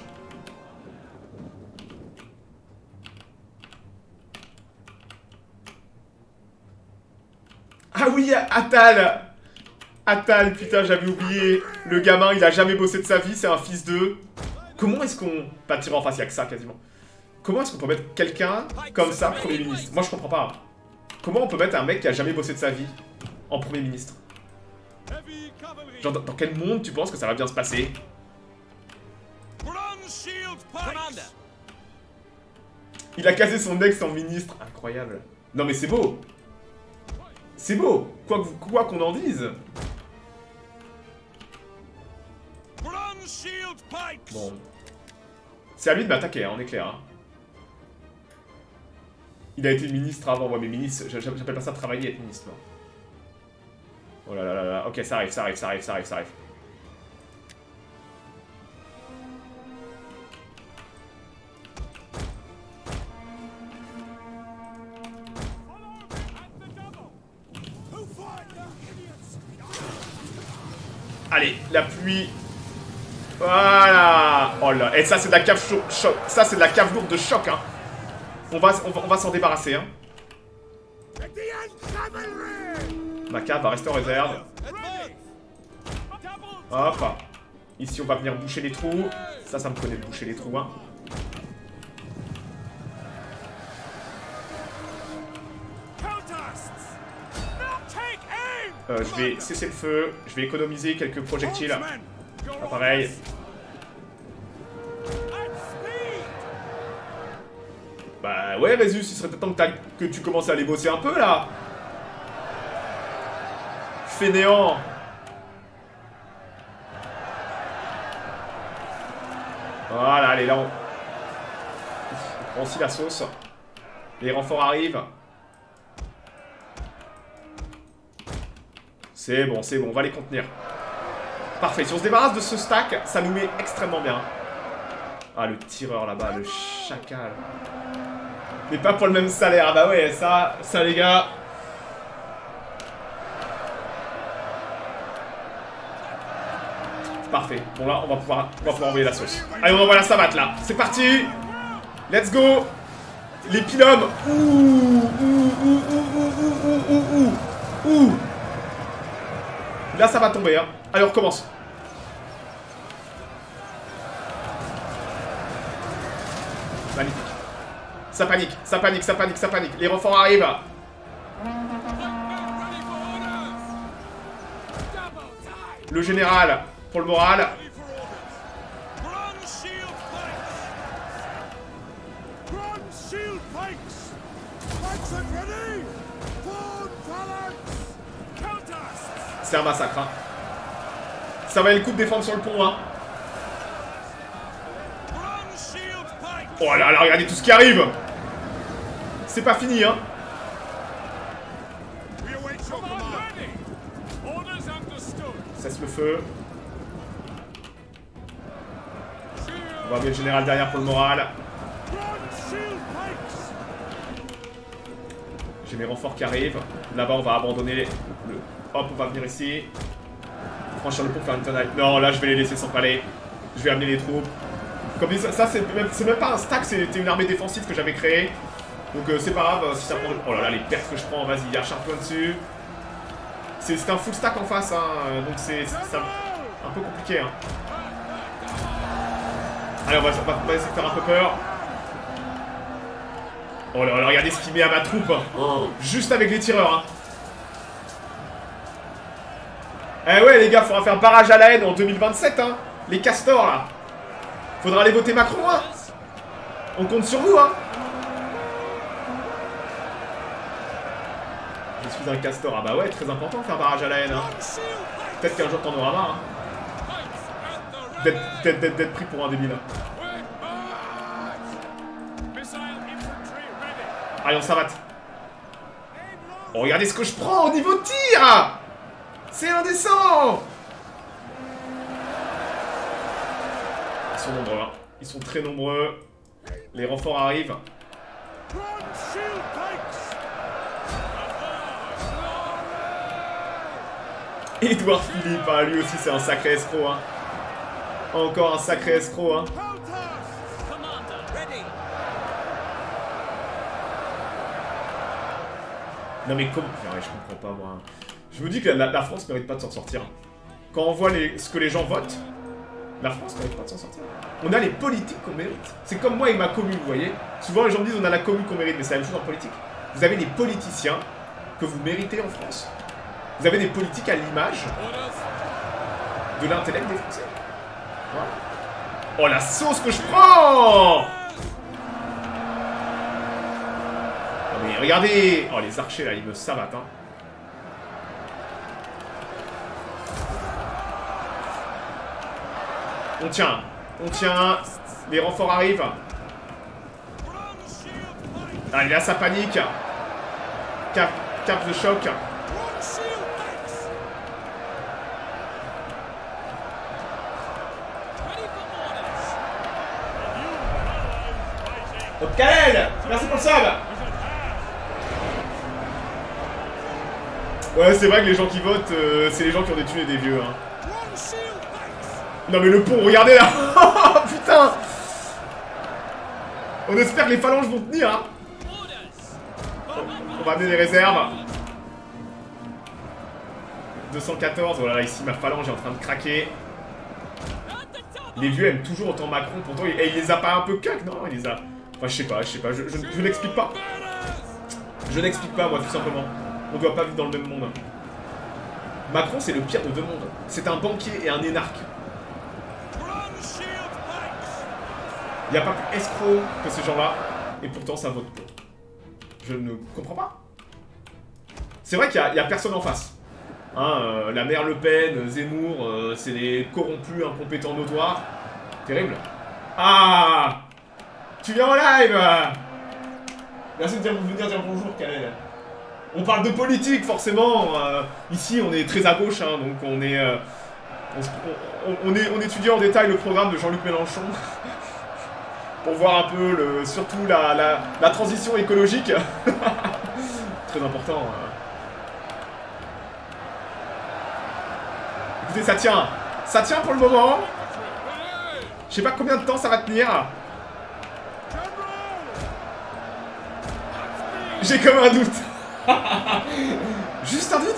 Ah oui, Atal. Atal, putain, j'avais oublié. Le gamin, il a jamais bossé de sa vie, c'est un fils de... Comment est-ce qu'on... Pas tiré en face, il y a que ça, quasiment. Comment est-ce qu'on peut mettre quelqu'un comme ça, Premier ministre? Moi, je comprends pas. Comment on peut mettre un mec qui a jamais bossé de sa vie en Premier ministre? Heavy cavalry. Genre, dans, dans quel monde tu penses que ça va bien se passer? Bronze shield Commander. pikes. Il a casé son ex en ministre. Incroyable. Non mais c'est beau. C'est beau. Quoi que vous- quoi qu'on en dise. Bronze shield pikes. Bon. C'est à lui de m'attaquer, hein, on est clair. Hein. Il a été ministre avant, moi, mais ministre, j'a- j'appelle pas ça travailler, être ministre. Non. Oh là là là là, ok, ça arrive, ça arrive, ça arrive, ça arrive, ça arrive. Allez, la pluie. Voilà. Oh là, et ça c'est de la cave chaud, choc. Ça c'est de la cave lourde de choc, hein. On va, on va, on va s'en débarrasser, hein. Ma cave va rester en réserve. Hop. Ici on va venir boucher les trous. Ça, ça me connaît de boucher les trous, hein. Euh, je vais cesser le feu. Je vais économiser quelques projectiles. Ah, pareil. Bah ouais, Résus, il serait peut-être temps que, t'as- que tu commences à aller bosser un peu, là. Fainéant. Voilà, allez, là, on... on prend aussi la sauce. Les renforts arrivent. C'est bon, c'est bon, on va les contenir. Parfait, si on se débarrasse de ce stack, ça nous met extrêmement bien. Ah, le tireur là-bas, le chacal. Mais pas pour le même salaire. Ah bah ouais, ça, ça les gars. Parfait. Bon là, on va pouvoir, on va pouvoir envoyer la sauce. Allez, on envoie la savate là. C'est parti. Let's go. Les pilums. Ouh, ouh, ouh, ouh, ouh, ouh, ouh, ouh, ouh. Là, ça va tomber, hein. Allez, on recommence. Magnifique. Ça panique, ça panique, ça panique, ça panique. Les renforts arrivent. Le général, pour le moral. Bronze shield pikes. Bronze shield pikes. Pikes are ready. Forward phalanx. Counters. C'est un massacre, hein. Ça valait le coup de défendre sur le pont, hein. Bronze shield pikes. Oh là là, regardez tout ce qui arrive. C'est pas fini, hein. We await your command. Orders understood. Cesse le feu. On va amener le général derrière pour le moral. Bronze shield pikes. J'ai mes renforts qui arrivent. Là-bas, on va abandonner les... le... Hop, on va venir ici. Franchir le pont, faire une tonne. Non, là, je vais les laisser s'empaler. Je vais amener les troupes. Comme dit, ça, c'est même, même pas un stack, c'était une armée défensive que j'avais créée. Donc, euh, c'est pas grave si ça prend... Oh là là, les pertes que je prends, vas-y, il y a un charpent dessus. C'est un full stack en face, hein. Donc, c'est un peu compliqué, hein. Allez, on va, on va, on va essayer de faire un peu peur. Oh là là, regardez ce qu'il met à ma troupe. Oh, juste avec les tireurs, hein. Eh ouais, les gars, faudra faire barrage à la haine en deux mille vingt-sept, hein. Les castors, là. Faudra aller voter Macron, hein. On compte sur vous, hein. Je suis un castor. Ah bah ouais, très important de faire barrage à la haine, hein. Peut-être qu'un jour t'en auras marre, hein. D'être pris pour un débile. Allez, on s'arrête. Oh, regardez ce que je prends au niveau de tir. C'est indécent. Ils sont nombreux, hein. Ils sont très nombreux. Les renforts arrivent. Édouard Philippe, hein, lui aussi c'est un sacré escroc. Hein. Encore un sacré escroc. Hein. Non mais comment... Ouais, je comprends pas moi. Je me dis que la, la France mérite pas de s'en sortir. Quand on voit les, ce que les gens votent, la France mérite pas de s'en sortir. On a les politiques qu'on mérite. C'est comme moi et ma commune, vous voyez. Souvent les gens me disent on a la commune qu'on mérite, mais c'est la même chose en politique. Vous avez des politiciens que vous méritez en France. Vous avez des politiques à l'image de l'intellect des Français. Voilà. Oh la sauce que je prends! Mais regardez! Oh les archers là, ils me savatent hein. On tient, on tient, les renforts arrivent. Ah il a sa panique. Cap, cap de choc. Hop Kalel, merci pour le sub. Ouais c'est vrai que les gens qui votent, euh, c'est les gens qui ont des thunes et des vieux hein. Non mais le pont, regardez là. Putain. On espère que les phalanges vont tenir hein. On va amener les réserves. deux cent quatorze, voilà ici ma phalange est en train de craquer. Les vieux aiment toujours autant Macron, pourtant il, il les a pas un peu cuck, non il les a... Enfin je sais pas, je sais pas, je, je, je n'explique pas. Je n'explique pas moi tout simplement. On doit pas vivre dans le même monde. Macron c'est le pire de deux mondes. C'est un banquier et un énarque. Il n'y a pas plus escroc que ces gens-là, et pourtant ça vote pour. Je ne comprends pas. C'est vrai qu'il n'y a, a personne en face. Hein, euh, la mère Le Pen, Zemmour, euh, c'est des corrompus, incompétents, notoires. Terrible. Ah! Tu viens en live! Merci de venir dire bonjour, Kalel. On parle de politique, forcément. Euh, ici, on est très à gauche, hein, donc on est, euh, on, on, on est... On étudie en détail le programme de Jean-Luc Mélenchon. Pour voir un peu, le, surtout la, la, la transition écologique. Très important. Écoutez, ça tient. Ça tient pour le moment. Je sais pas combien de temps ça va tenir. J'ai comme un doute. Juste un doute.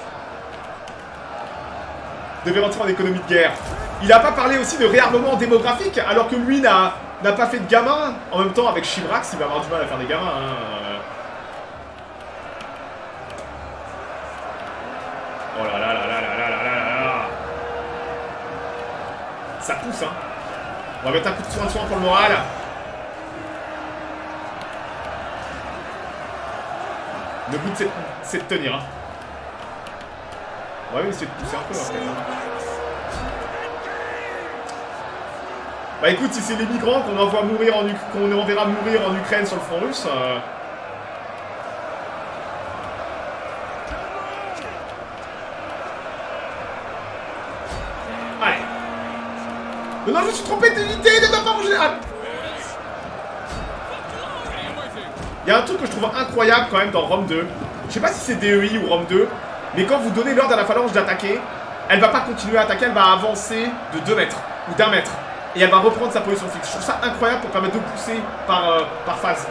Devait rentrer en économie de guerre. Il a pas parlé aussi de réarmement démographique, alors que lui n'a... n'a pas fait de gamins. En même temps, avec Chirac, il va avoir du mal à faire des gamins. Hein. Oh là là là là là là là là là. Ça pousse, hein. On va mettre un coup de soin de soin pour le moral. Le but, c'est de tenir. Hein. On va même essayer de pousser un peu, en fait. Hein. Bah écoute, si c'est les migrants qu'on envoie mourir en qu'on enverra mourir en Ukraine sur le front russe. Euh... Allez. Non, non, je me suis trompé d'unité, de ma part en général. Il y a un truc que je trouve incroyable quand même dans Rome deux. Je sais pas si c'est D E I ou Rome deux, mais quand vous donnez l'ordre à la phalange d'attaquer, elle va pas continuer à attaquer, elle va avancer de deux mètres ou d'un mètre. Et elle va reprendre sa position fixe. Je trouve ça incroyable pour permettre de pousser par, euh, par phase.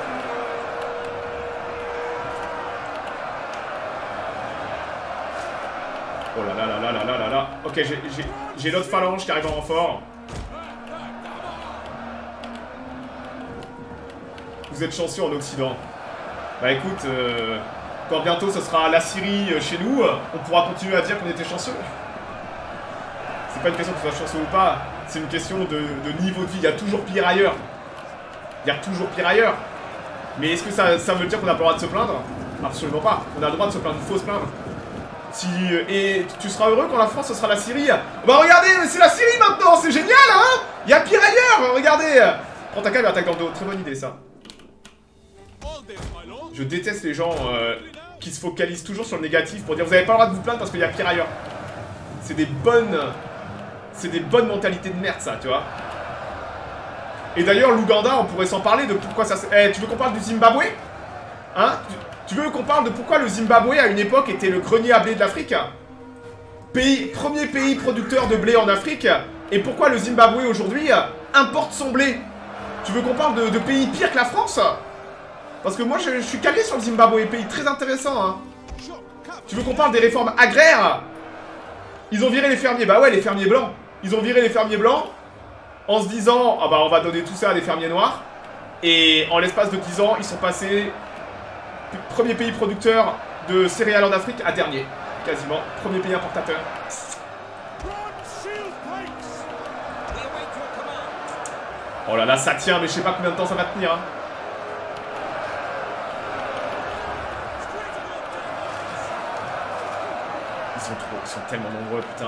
Oh là là là là là là là là. Ok, j'ai l'autre phalange qui arrive en renfort. Vous êtes chanceux en Occident. Bah écoute, euh, quand bientôt ce sera la Syrie euh, chez nous, on pourra continuer à dire qu'on était chanceux. C'est pas une question que tu sois chanceux ou pas. C'est une question de, de niveau de vie. Il y a toujours pire ailleurs. Il y a toujours pire ailleurs. Mais est-ce que ça, ça veut dire qu'on n'a pas le droit de se plaindre? Absolument pas. On a le droit de se plaindre. Il faut se plaindre. Si, et tu seras heureux quand la France, ce sera la Syrie. Bah regardez, c'est la Syrie maintenant. C'est génial, hein. Il y a pire ailleurs. Regardez. Prends ta cale et attaque dans le dos. Très bonne idée, ça. Je déteste les gens euh, qui se focalisent toujours sur le négatif pour dire vous avez pas le droit de vous plaindre parce qu'il y a pire ailleurs. C'est des bonnes... C'est des bonnes mentalités de merde, ça, tu vois. Et d'ailleurs, l'Ouganda, on pourrait s'en parler de pourquoi ça... Eh, tu veux qu'on parle du Zimbabwe? Hein? Tu, tu veux qu'on parle de pourquoi le Zimbabwe, à une époque, était le grenier à blé de l'Afrique? Pays, premier pays producteur de blé en Afrique. Et pourquoi le Zimbabwe aujourd'hui importe son blé? Tu veux qu'on parle de, de pays pires que la France? Parce que moi je, je suis calé sur le Zimbabwe, pays très intéressant hein. Tu veux qu'on parle des réformes agraires? Ils ont viré les fermiers, bah ouais les fermiers blancs. Ils ont viré les fermiers blancs en se disant, ah bah on va donner tout ça à des fermiers noirs. Et en l'espace de dix ans, ils sont passés premier pays producteur de céréales en Afrique à dernier. Quasiment, premier pays importateur. Oh là là, ça tient, mais je sais pas combien de temps ça va tenir. Hein. Ils sont trop, ils sont tellement nombreux, putain.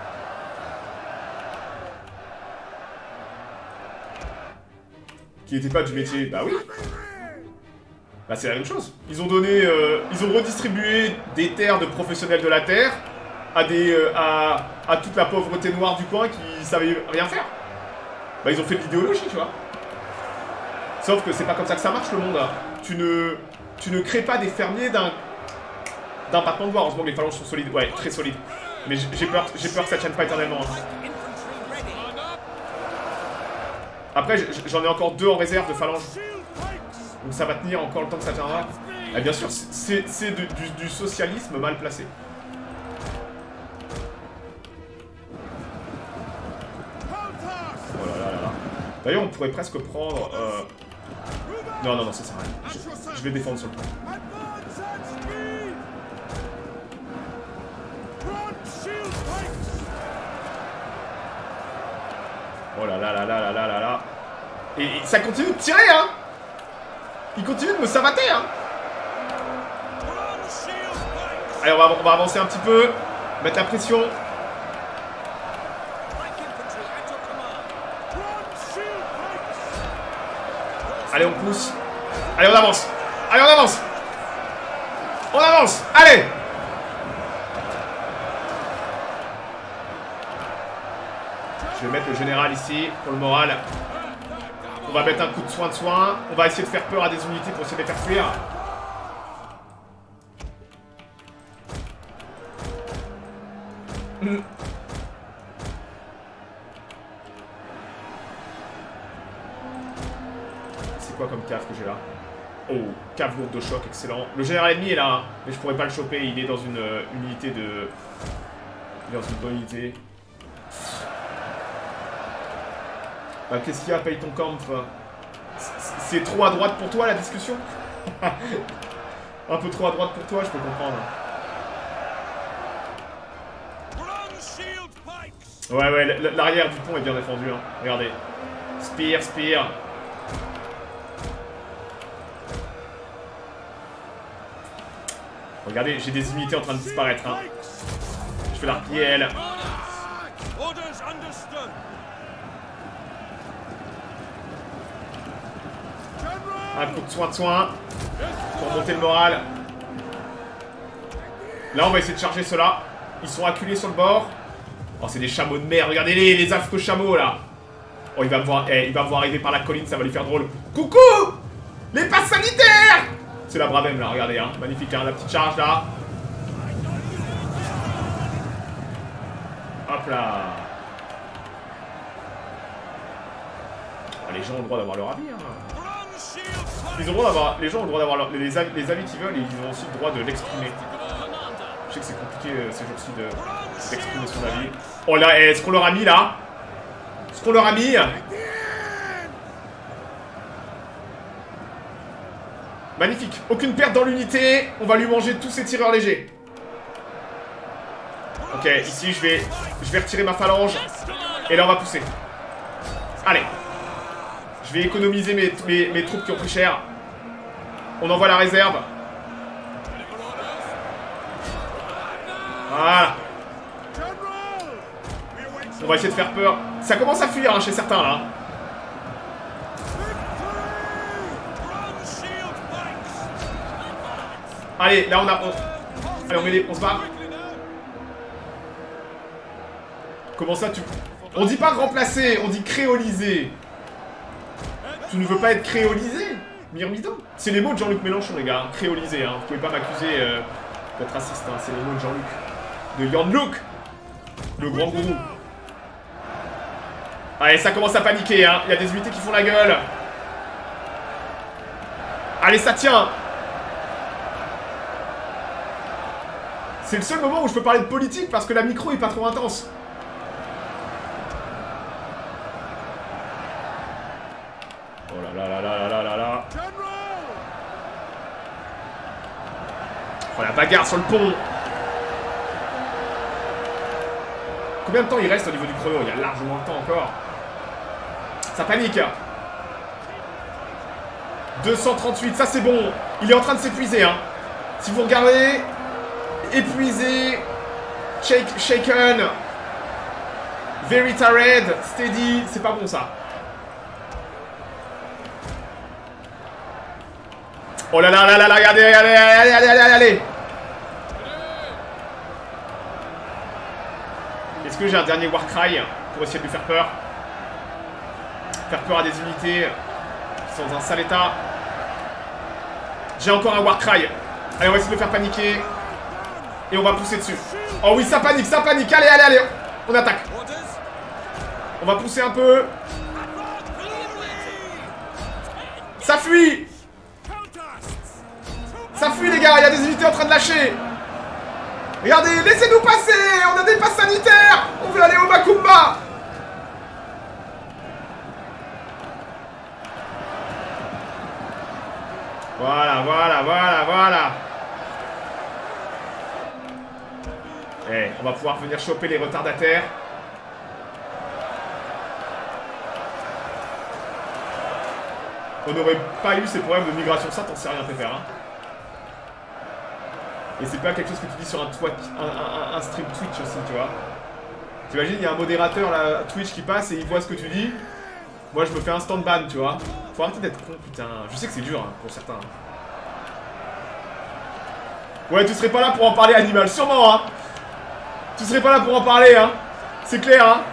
Qui n'étaient pas du métier, bah oui. Bah c'est la même chose. Ils ont donné, euh, ils ont redistribué des terres de professionnels de la terre à des, euh, à, à toute la pauvreté noire du coin qui savaient rien faire. Bah ils ont fait de l'idéologie, tu vois. Sauf que c'est pas comme ça que ça marche le monde. Hein. Tu ne, tu ne crées pas des fermiers d'un, d'un battement de doigts. Heureusement que les phalanges sont solides, ouais, très solides. Mais j'ai peur, j'ai peur que ça tienne pas éternellement. Hein. Après, j'en ai encore deux en réserve de phalanges. Donc ça va tenir encore le temps que ça tiendra. Et bien sûr, c'est du, du socialisme mal placé. Oh là là là là. D'ailleurs, on pourrait presque prendre... Euh... Non, non, non, ça sert à rien. Je, je vais défendre sur le point. Oh là là là là là là là là. Et, et ça continue de tirer, hein. Il continue de me savater, hein. Allez, on va, on va avancer un petit peu. Mettre la pression. Allez, on pousse. Allez, on avance. Allez, on avance. On avance. Allez. Je vais mettre le général ici pour le moral. On va mettre un coup de soin de soin. On va essayer de faire peur à des unités pour essayer de les faire fuir. Mmh. C'est quoi comme cave que j'ai là? Oh, cave lourde de choc, excellent. Le général ennemi est là, hein, mais je pourrais pas le choper. Il est dans une, euh, une unité de... Il est dans une bonne unité. Bah, qu'est-ce qu'il y a, paye ton camp? C'est trop à droite pour toi la discussion? Un peu trop à droite pour toi, je peux comprendre. Ouais, ouais, l'arrière du pont est bien défendu. Hein. Regardez. Spear, spear. Regardez, j'ai des unités en train de disparaître. Hein. Je fais la replier, elle. Un coup de soin de soin pour monter le moral. Là, on va essayer de charger ceux-là. Ils sont acculés sur le bord. Oh, c'est des chameaux de mer. Regardez-les, les affreux chameaux, là. Oh, il va me voir, eh, il va me voir arriver par la colline, ça va lui faire drôle. Coucou! Les passes sanitaires! C'est la Bravem, là, regardez, hein. Magnifique, hein, la petite charge, là. Hop là. Oh, les gens ont le droit d'avoir leur avis, hein. Ils ont le droit d'avoir, les gens ont le droit d'avoir leur, les, avis, les avis qu'ils veulent et ils ont aussi le droit de l'exprimer. Je sais que c'est compliqué euh, ces jours-ci d'exprimer de, son avis. Oh là, est-ce qu'on leur a mis là? Ce qu'on leur a mis? Magnifique. Aucune perte dans l'unité. On va lui manger tous ses tireurs légers. Ok, ici je vais, je vais retirer ma phalange. Et là on va pousser. Allez. Je vais économiser mes, mes, mes troupes qui ont pris cher. On envoie la réserve. Voilà. On va essayer de faire peur. Ça commence à fuir hein, chez certains là. Allez, là on a... On... Allez, on met les... On se barre. Comment ça tu... On dit pas remplacer, on dit créoliser. Tu ne veux pas être créolisé, Myrmidon? C'est les mots de Jean-Luc Mélenchon, les gars. Créolisé, hein. Vous pouvez pas m'accuser euh, d'être raciste, hein. C'est les mots de Jean-Luc. De Jean-Luc. Le grand gourou. Allez, ça commence à paniquer, hein. Il y a des unités qui font la gueule. Allez, ça tient. C'est le seul moment où je peux parler de politique parce que la micro est pas trop intense. Oh là là là là là là là. Oh la bagarre sur le pont. Combien de temps il reste au niveau du chrono? Il y a largement le temps encore. Ça panique. deux cent trente-huit, ça c'est bon. Il est en train de s'épuiser, hein. Si vous regardez, épuisé, shake, shaken, very tired, steady, c'est pas bon ça. Oh là là là là là, regardez, regardez, allez, allez, allez, allez. Est-ce que j'ai un dernier Warcry pour essayer de lui faire peur? Faire peur à des unités qui sont dans un sale état. J'ai encore un Warcry. Allez, on va essayer de le faire paniquer. Et on va pousser dessus. Oh oui, ça panique, ça panique. Allez, allez, allez. On attaque. On va pousser un peu. Ça fuit. Ça fuit, les gars. Il y a des unités en train de lâcher. Regardez, laissez-nous passer. On a des passes sanitaires. On veut aller au Macumba. Voilà, voilà, voilà, voilà. Eh, on va pouvoir venir choper les retardataires. On n'aurait pas eu ces problèmes de migration, ça t'en sais rien, Pépère. Hein. Et c'est pas quelque chose que tu dis sur un, un, un, un stream Twitch aussi, tu vois. T'imagines, il y a un modérateur là, Twitch qui passe et il voit ce que tu dis. Moi, je me fais un stand ban, tu vois. Faut arrêter d'être con, putain. Je sais que c'est dur, hein, pour certains. Ouais, tu serais pas là pour en parler, Animal, sûrement, hein. Tu serais pas là pour en parler, hein. C'est clair, hein.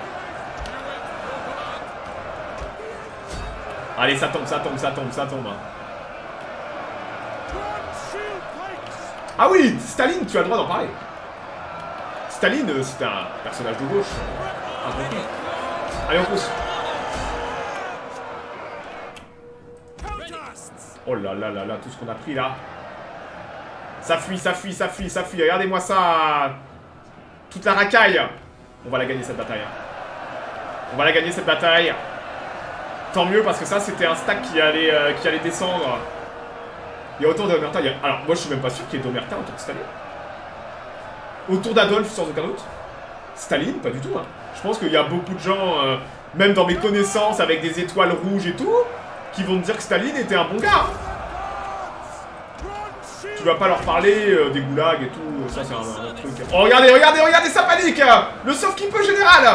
Allez, ça tombe, ça tombe, ça tombe, ça tombe. Ah oui, Staline, tu as le droit d'en parler. Staline, c'est un personnage de gauche. Incompris. Allez, on pousse. Oh là là là là, tout ce qu'on a pris là. Ça fuit, ça fuit, ça fuit, ça fuit. Regardez-moi ça. Toute la racaille. On va la gagner cette bataille. On va la gagner cette bataille. Tant mieux parce que ça c'était un stack qui allait, euh, qui allait descendre. Il y a autour d'Omerta. A... Alors moi je suis même pas sûr qu'il y ait d'Omerta autour de Staline. Autour d'Adolphe sans aucun doute. Staline, pas du tout. Hein. Je pense qu'il y a beaucoup de gens, euh, même dans mes connaissances avec des étoiles rouges et tout, qui vont me dire que Staline était un bon gars. Tu vas pas leur parler euh, des goulags et tout, ça c'est un, un truc... Oh regardez, regardez, regardez, ça panique. Le sauve qui peut général.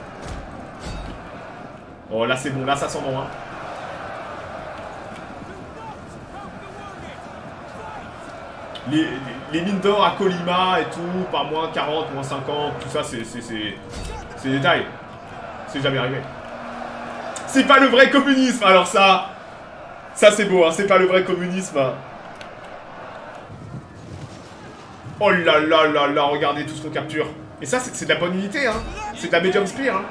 Oh là c'est bon, là ça sent bon hein. Les, les, les mines d'or à Colima et tout, par moins quarante, moins cinquante, tout ça c'est... C'est des détails. C'est jamais arrivé. C'est pas le vrai communisme, alors ça... Ça c'est beau hein, c'est pas le vrai communisme. Oh là là là là, regardez tout ce qu'on capture. Et ça, c'est de la bonne unité, hein. C'est de la medium spear, hein.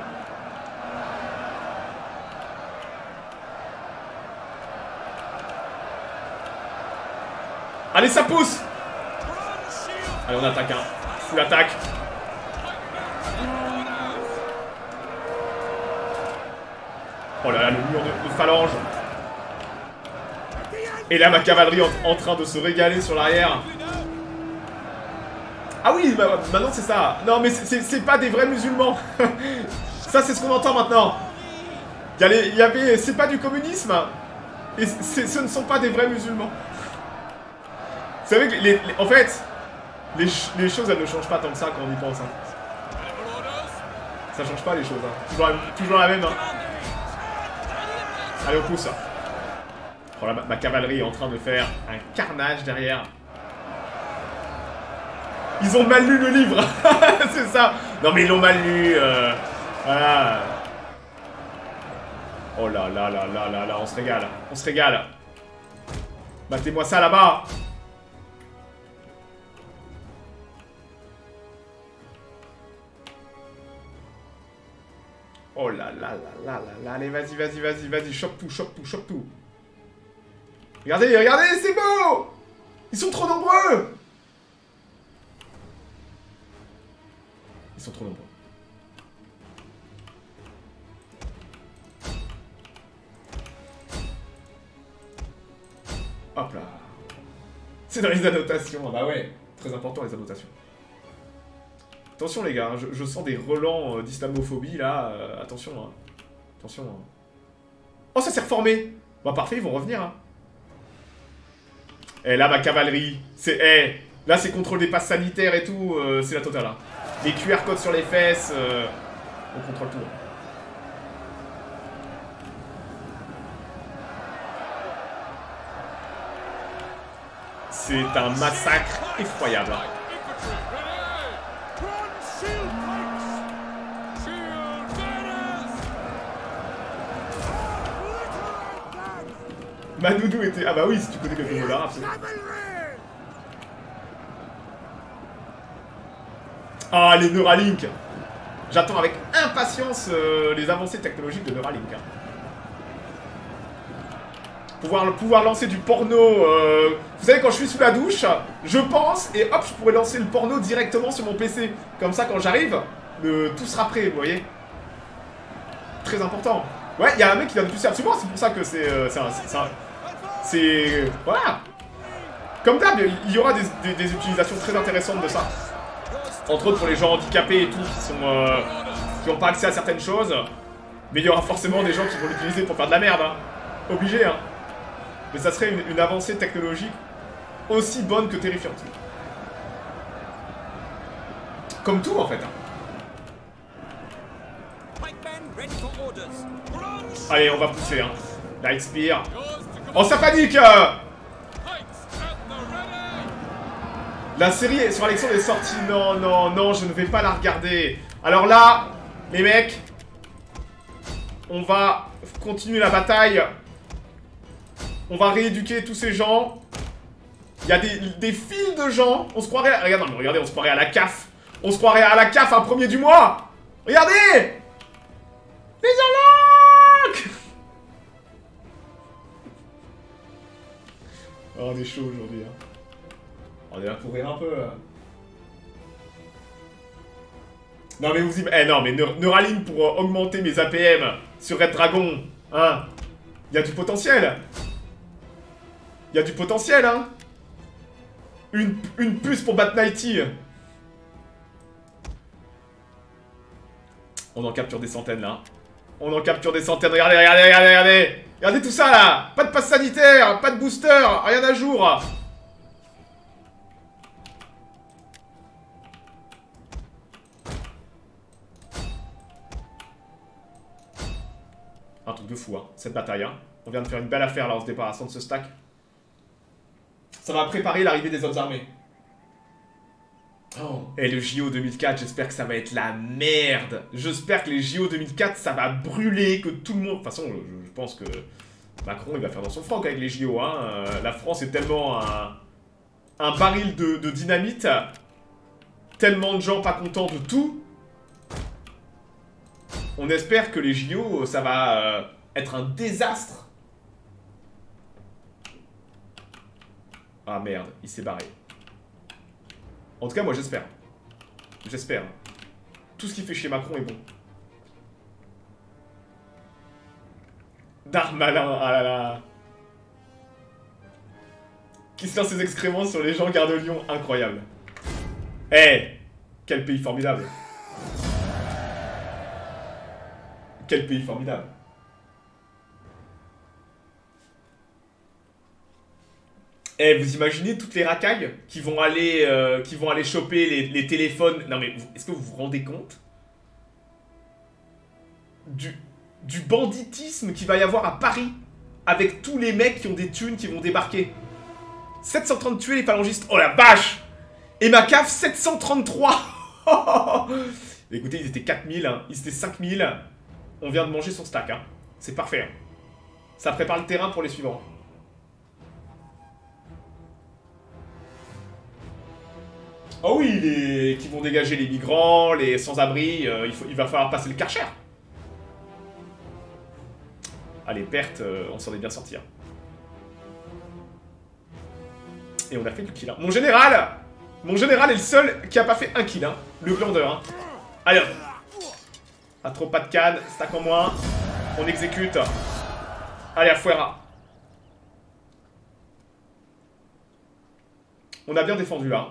Allez, ça pousse. Allez, on attaque, hein. Full attaque. Oh là là, le mur de, de phalange. Et là, ma cavalerie en, en train de se régaler sur l'arrière. Ah oui, bah, maintenant c'est ça. Non mais c'est pas des vrais musulmans. Ça c'est ce qu'on entend maintenant. Il y, a les, il y avait, c'est pas du communisme. Et ce ne sont pas des vrais musulmans. Vous savez que les, les, en fait, les, les choses elles ne changent pas tant que ça quand on y pense. Hein. Ça change pas les choses. Hein. Toujours, toujours la même. Hein. Allez on pousse. Oh là, ma, ma cavalerie est en train de faire un carnage derrière. Ils ont mal lu le livre. C'est ça. Non mais ils l'ont mal lu. Euh, voilà. Oh là là là là là là. On se régale. On se régale. Battez-moi ça là-bas. Oh là là là là là là. Allez, vas-y, vas-y, vas-y, vas-y. Chope tout, chope tout, chope tout. Regardez, regardez, c'est beau! Ils sont trop nombreux! Ils sont trop nombreux. Hop là. C'est dans les annotations. Ah bah ouais, très important les annotations. Attention les gars, je, je sens des relents euh, d'islamophobie là. Euh, attention, hein. Attention. Hein. Oh, ça s'est reformé. Bah parfait, ils vont revenir. Hein. Et là, ma cavalerie, c'est... Eh, là, c'est contrôle des passes sanitaires et tout, euh, c'est la totale. Hein. Les Q R codes sur les fesses, euh, on contrôle tout. C'est un massacre effroyable. Hein. Manoudou était... Ah bah oui, si tu connais quelques mots là, absolument. Ah, les Neuralink. J'attends avec impatience euh, les avancées technologiques de Neuralink. Hein. Pouvoir, pouvoir lancer du porno... Euh... Vous savez, quand je suis sous la douche, je pense, et hop, je pourrais lancer le porno directement sur mon P C. Comme ça, quand j'arrive, le... tout sera prêt, vous voyez. Très important. Ouais, il y a un mec qui vient de pousser absolument, c'est pour ça que c'est... Euh, c'est un... C'est... Voilà. Comme d'hab, il y aura des, des, des utilisations très intéressantes de ça. Entre autres pour les gens handicapés et tout, qui sont... Euh, qui n'ont pas accès à certaines choses. Mais il y aura forcément des gens qui vont l'utiliser pour faire de la merde, hein. Obligé, hein. Mais ça serait une, une avancée technologique aussi bonne que terrifiante. Comme tout, en fait. Hein. Allez, on va pousser, hein. Light Spear. Oh, ça panique euh La série sur Alexandre est sortie. Non, non, non, je ne vais pas la regarder. Alors là, les mecs, on va continuer la bataille. On va rééduquer tous ces gens. Il y a des, des files de gens. On se croirait... À... Regarde, non, regardez, on se croirait à la C A F. On se croirait à la C A F un premier du mois. Regardez. Les Arlocs. Oh, on est chaud aujourd'hui. Hein. On est là pour rire un peu. Là. Non mais vous imaginez... Eh non mais Neuralink pour euh, augmenter mes A P M sur Red Dragon. Hein. Il y a du potentiel. Il y a du potentiel, hein. Une, une puce pour Bat Nighty. On en capture des centaines, là. On en capture des centaines. Regardez, regardez, regardez, regardez. Regardez tout ça, là. Pas de passe sanitaire, pas de booster, rien à jour. Un truc de fou, hein, cette bataille. Hein. On vient de faire une belle affaire, là, en se débarrassant de ce stack. Ça va préparer l'arrivée des autres armées. Oh. Et le J O deux mille quatre, j'espère que ça va être la merde. J'espère que les J O deux mille quatre, ça va brûler, que tout le monde... De toute façon, je, je pense que Macron, il va faire dans son froc avec les J O. Hein. Euh, la France est tellement un, un baril de, de dynamite. Tellement de gens pas contents de tout. On espère que les J O, ça va euh, être un désastre. Ah merde, il s'est barré. En tout cas, moi j'espère. J'espère. Tout ce qu'il fait chez Macron est bon. Darmanin, ah là là. Qui se lance ses excréments sur les gens Gare de Lyon, incroyable. Eh, hey, quel pays formidable. Quel pays formidable. Eh, vous imaginez toutes les racailles qui vont aller, euh, qui vont aller choper les, les téléphones. Non mais, est-ce que vous vous rendez compte du, du banditisme qu'il va y avoir à Paris avec tous les mecs qui ont des thunes qui vont débarquer. sept cent trente tués les phalangistes. Oh la vache. Et ma cave sept cent trente-trois. Écoutez, ils étaient quatre mille, hein. Ils étaient cinq mille. On vient de manger son stack, hein. C'est parfait. Hein. Ça prépare le terrain pour les suivants. Oh oui, les... qui vont dégager les migrants, les sans-abri, euh, il, faut... il va falloir passer le Karcher. Ah, les pertes, euh, on s'en est bien sorti. Hein. Et on a fait du kill. Hein. Mon général Mon général est le seul qui a pas fait un kill. Hein. Le glandeur. Hein. Allez hop. Ah, trop pas de canne. Stack en moins. On exécute. Allez, à Fuera. On a bien défendu là.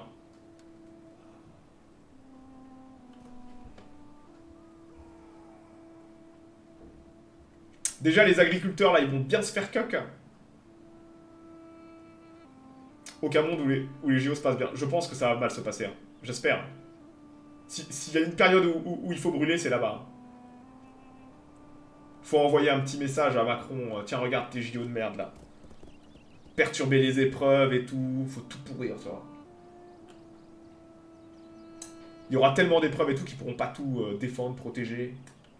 Déjà, les agriculteurs, là, ils vont bien se faire cuck. Aucun monde où les, où les J O se passent bien. Je pense que ça va mal se passer. Hein. J'espère. S'il si y a une période où, où, où il faut brûler, c'est là-bas. Hein. Faut envoyer un petit message à Macron. Tiens, regarde tes J O de merde, là. Perturber les épreuves et tout. Faut tout pourrir, tu vois. Il y aura tellement d'épreuves et tout qu'ils pourront pas tout euh, défendre, protéger.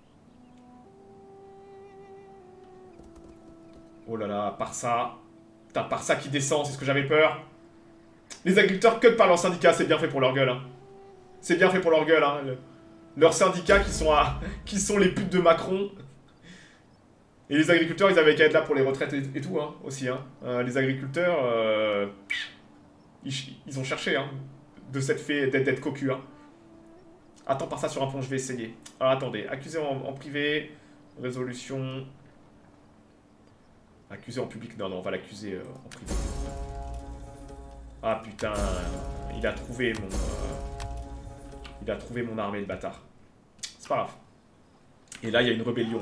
Oh là là, par ça. Putain, par ça qui descend, c'est ce que j'avais peur. Les agriculteurs cut par leur syndicat, c'est bien fait pour leur gueule. Hein. C'est bien fait pour leur gueule. Hein. Le, leurs syndicats qui sont, à, qui sont les putes de Macron. Et les agriculteurs, ils avaient qu'à être là pour les retraites et, et tout, hein, aussi. Hein. Euh, les agriculteurs, euh, ils, ils ont cherché hein, de cette fée d'être cocu. Hein. Attends, par ça sur un pont, je vais essayer. Alors attendez, accusé en, en privé, résolution... Accusé en public, non, non, on va l'accuser euh, en privé. Ah putain, il a trouvé mon... Euh, il a trouvé mon armée, le bâtard. C'est pas grave. Et là, il y a une rébellion.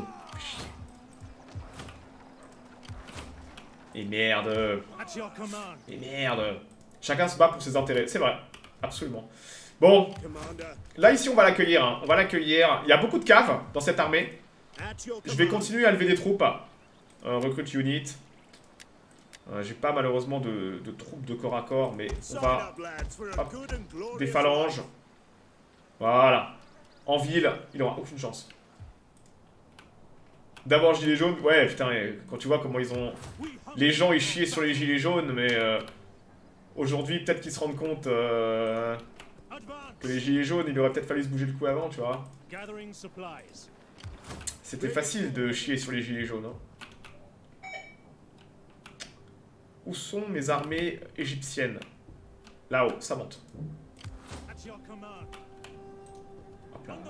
Et merde. Et merde. Chacun se bat pour ses intérêts, c'est vrai. Absolument. Bon. Là, ici, on va l'accueillir. Hein. On va l'accueillir. Il y a beaucoup de caves dans cette armée. Je vais continuer à lever des troupes. Euh, recrute unit. Euh, J'ai pas malheureusement de, de troupes de corps à corps, mais on va... Hop, des phalanges. Voilà. En ville, il aura aucune chance. D'abord gilets jaunes, ouais putain, quand tu vois comment ils ont... Les gens ils chiaient sur les gilets jaunes, mais... Euh, aujourd'hui peut-être qu'ils se rendent compte... Euh, que les gilets jaunes, il aurait peut-être fallu se bouger le cou avant, tu vois. C'était facile de chier sur les gilets jaunes. Hein. Où sont mes armées égyptiennes? Là-haut, ça monte. Hop là.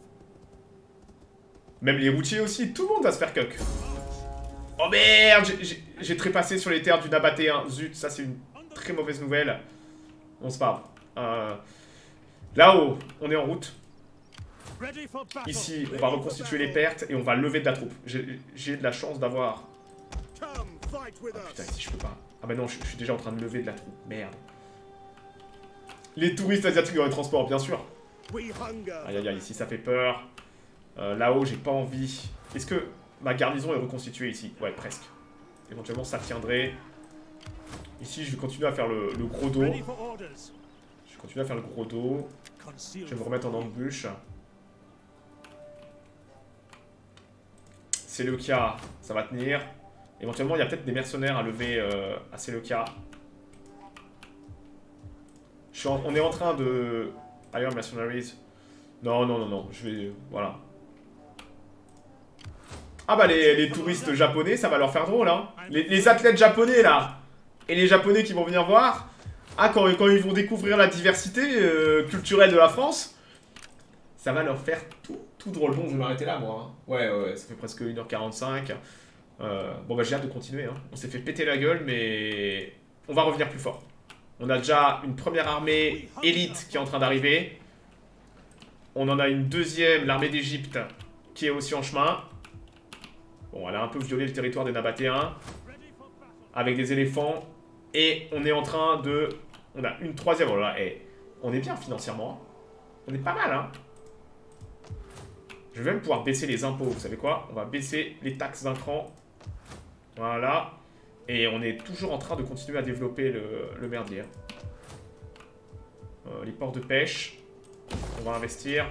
Même les routiers aussi, tout le monde va se faire cuck. Oh merde, j'ai trépassé sur les terres du Nabaté un. Zut, ça c'est une très mauvaise nouvelle. On se parle. Euh, Là-haut, on est en route. Ici, on va reconstituer les pertes et on va lever de la troupe. J'ai de la chance d'avoir... Ah putain, ici je peux pas. Ah bah non, je, je suis déjà en train de lever de la troupe. Merde. Les touristes asiatiques dans les transports, bien sûr. Aïe aïe aïe, ici ça fait peur. Euh, Là-haut, j'ai pas envie. Est-ce que ma garnison est reconstituée ici? Ouais, presque. Éventuellement, ça tiendrait. Ici, je vais continuer à faire le, le gros dos. Je vais continuer à faire le gros dos. Je vais me remettre en embûche. Seleucia, ça va tenir. Éventuellement, il y a peut-être des mercenaires à lever euh, à Seleucia. Je suis en, on est en train de... Ailleurs, mercenaries. Non, non, non, non. Je vais... Voilà. Ah bah, les, les touristes japonais, ça va leur faire drôle, hein. Les, les athlètes japonais, là. Et les japonais qui vont venir voir. Ah, quand, quand ils vont découvrir la diversité euh, culturelle de la France, ça va leur faire tout, tout drôle. Bon, je vais m'arrêter là, moi. Hein. Ouais, ouais, ouais, ça fait presque une heure quarante-cinq. Euh, bon bah j'ai hâte de continuer, hein. On s'est fait péter la gueule, mais on va revenir plus fort. On a déjà une première armée élite qui est en train d'arriver. On en a une deuxième, l'armée d'Égypte, qui est aussi en chemin. Bon, elle a un peu violé le territoire des Nabatéens, avec des éléphants. Et on est en train de... On a une troisième, voilà, et on est bien financièrement. On est pas mal, hein. Je vais même pouvoir baisser les impôts, vous savez quoi? On va baisser les taxes d'un cran. Voilà. Et on est toujours en train de continuer à développer le, le merdier. Euh, les ports de pêche. On va investir.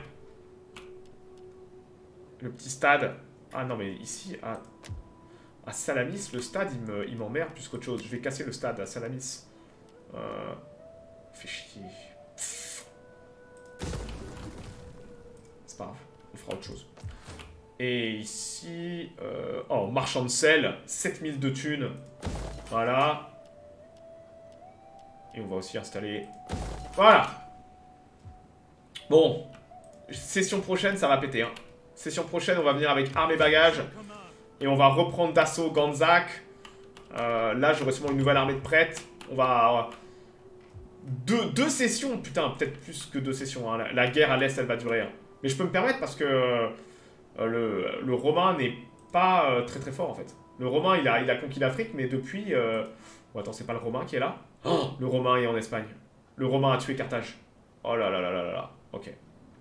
Le petit stade. Ah non, mais ici, à, à Salamis, le stade, il m'emmerde plus qu'autre chose. Je vais casser le stade à Salamis. Euh, fait chier. C'est pas grave. On fera autre chose. Et ici... Euh, oh, marchand de sel, sept mille de thunes. Voilà. Et on va aussi installer... Voilà. Bon. Session prochaine, ça va péter. Hein. Session prochaine, on va venir avec armes et bagages. Et on va reprendre d'assaut Ganzak. Euh, là, j'aurai sûrement une nouvelle armée de prêtres. On va... Deux, deux sessions, putain, peut-être plus que deux sessions. Hein. La, la guerre à l'Est, elle va durer. Hein. Mais je peux me permettre parce que euh, le, le Romain n'est pas euh, très très fort, en fait. Le Romain, il a, il a conquis l'Afrique, mais depuis... Euh... Oh, attends, c'est pas le Romain qui est là? Oh, le Romain est en Espagne. Le Romain a tué Carthage. Oh là là là là là là. Ok.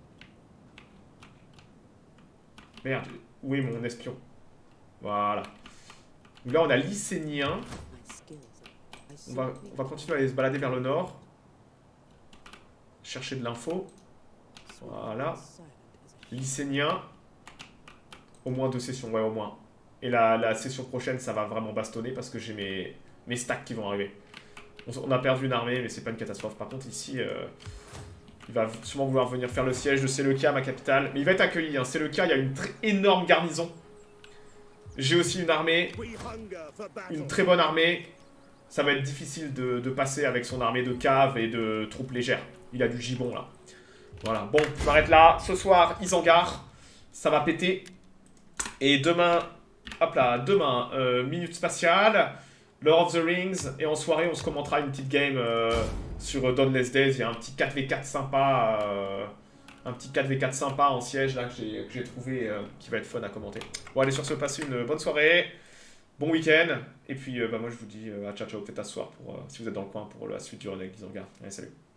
Merde, où est mon espion? Voilà. Donc là, on a Lycénien. On va, on va continuer à aller se balader vers le nord. Chercher de l'info. Voilà. Lycénien. Au moins deux sessions, ouais, au moins. Et la, la session prochaine, ça va vraiment bastonner parce que j'ai mes, mes stacks qui vont arriver. On, on a perdu une armée, mais c'est pas une catastrophe. Par contre, ici, euh, il va sûrement vouloir venir faire le siège de Séleucia, ma capitale. Mais il va être accueilli. Hein. Séleucia, il y a une très énorme garnison. J'ai aussi une armée. Une très bonne armée. Ça va être difficile de, de passer avec son armée de caves et de troupes légères. Il a du gibon, là. Voilà. Bon, je m'arrête là. Ce soir, Isengard. Ça va péter. Et demain... Hop là, demain, euh, Minute Spatiale, Lord of the Rings, et en soirée, on se commentera une petite game euh, sur Dawnless Days. Il y a un petit quatre v quatre sympa, euh, un petit quatre v quatre sympa en siège, là, que j'ai trouvé, euh, qui va être fun à commenter. Bon, allez, sur ce, passez une bonne soirée, bon week-end, et puis, euh, bah, moi, je vous dis euh, à ciao, ciao, peut-être à ce soir, pour, euh, si vous êtes dans le coin, pour la suite du run avec Isengard. Allez, salut.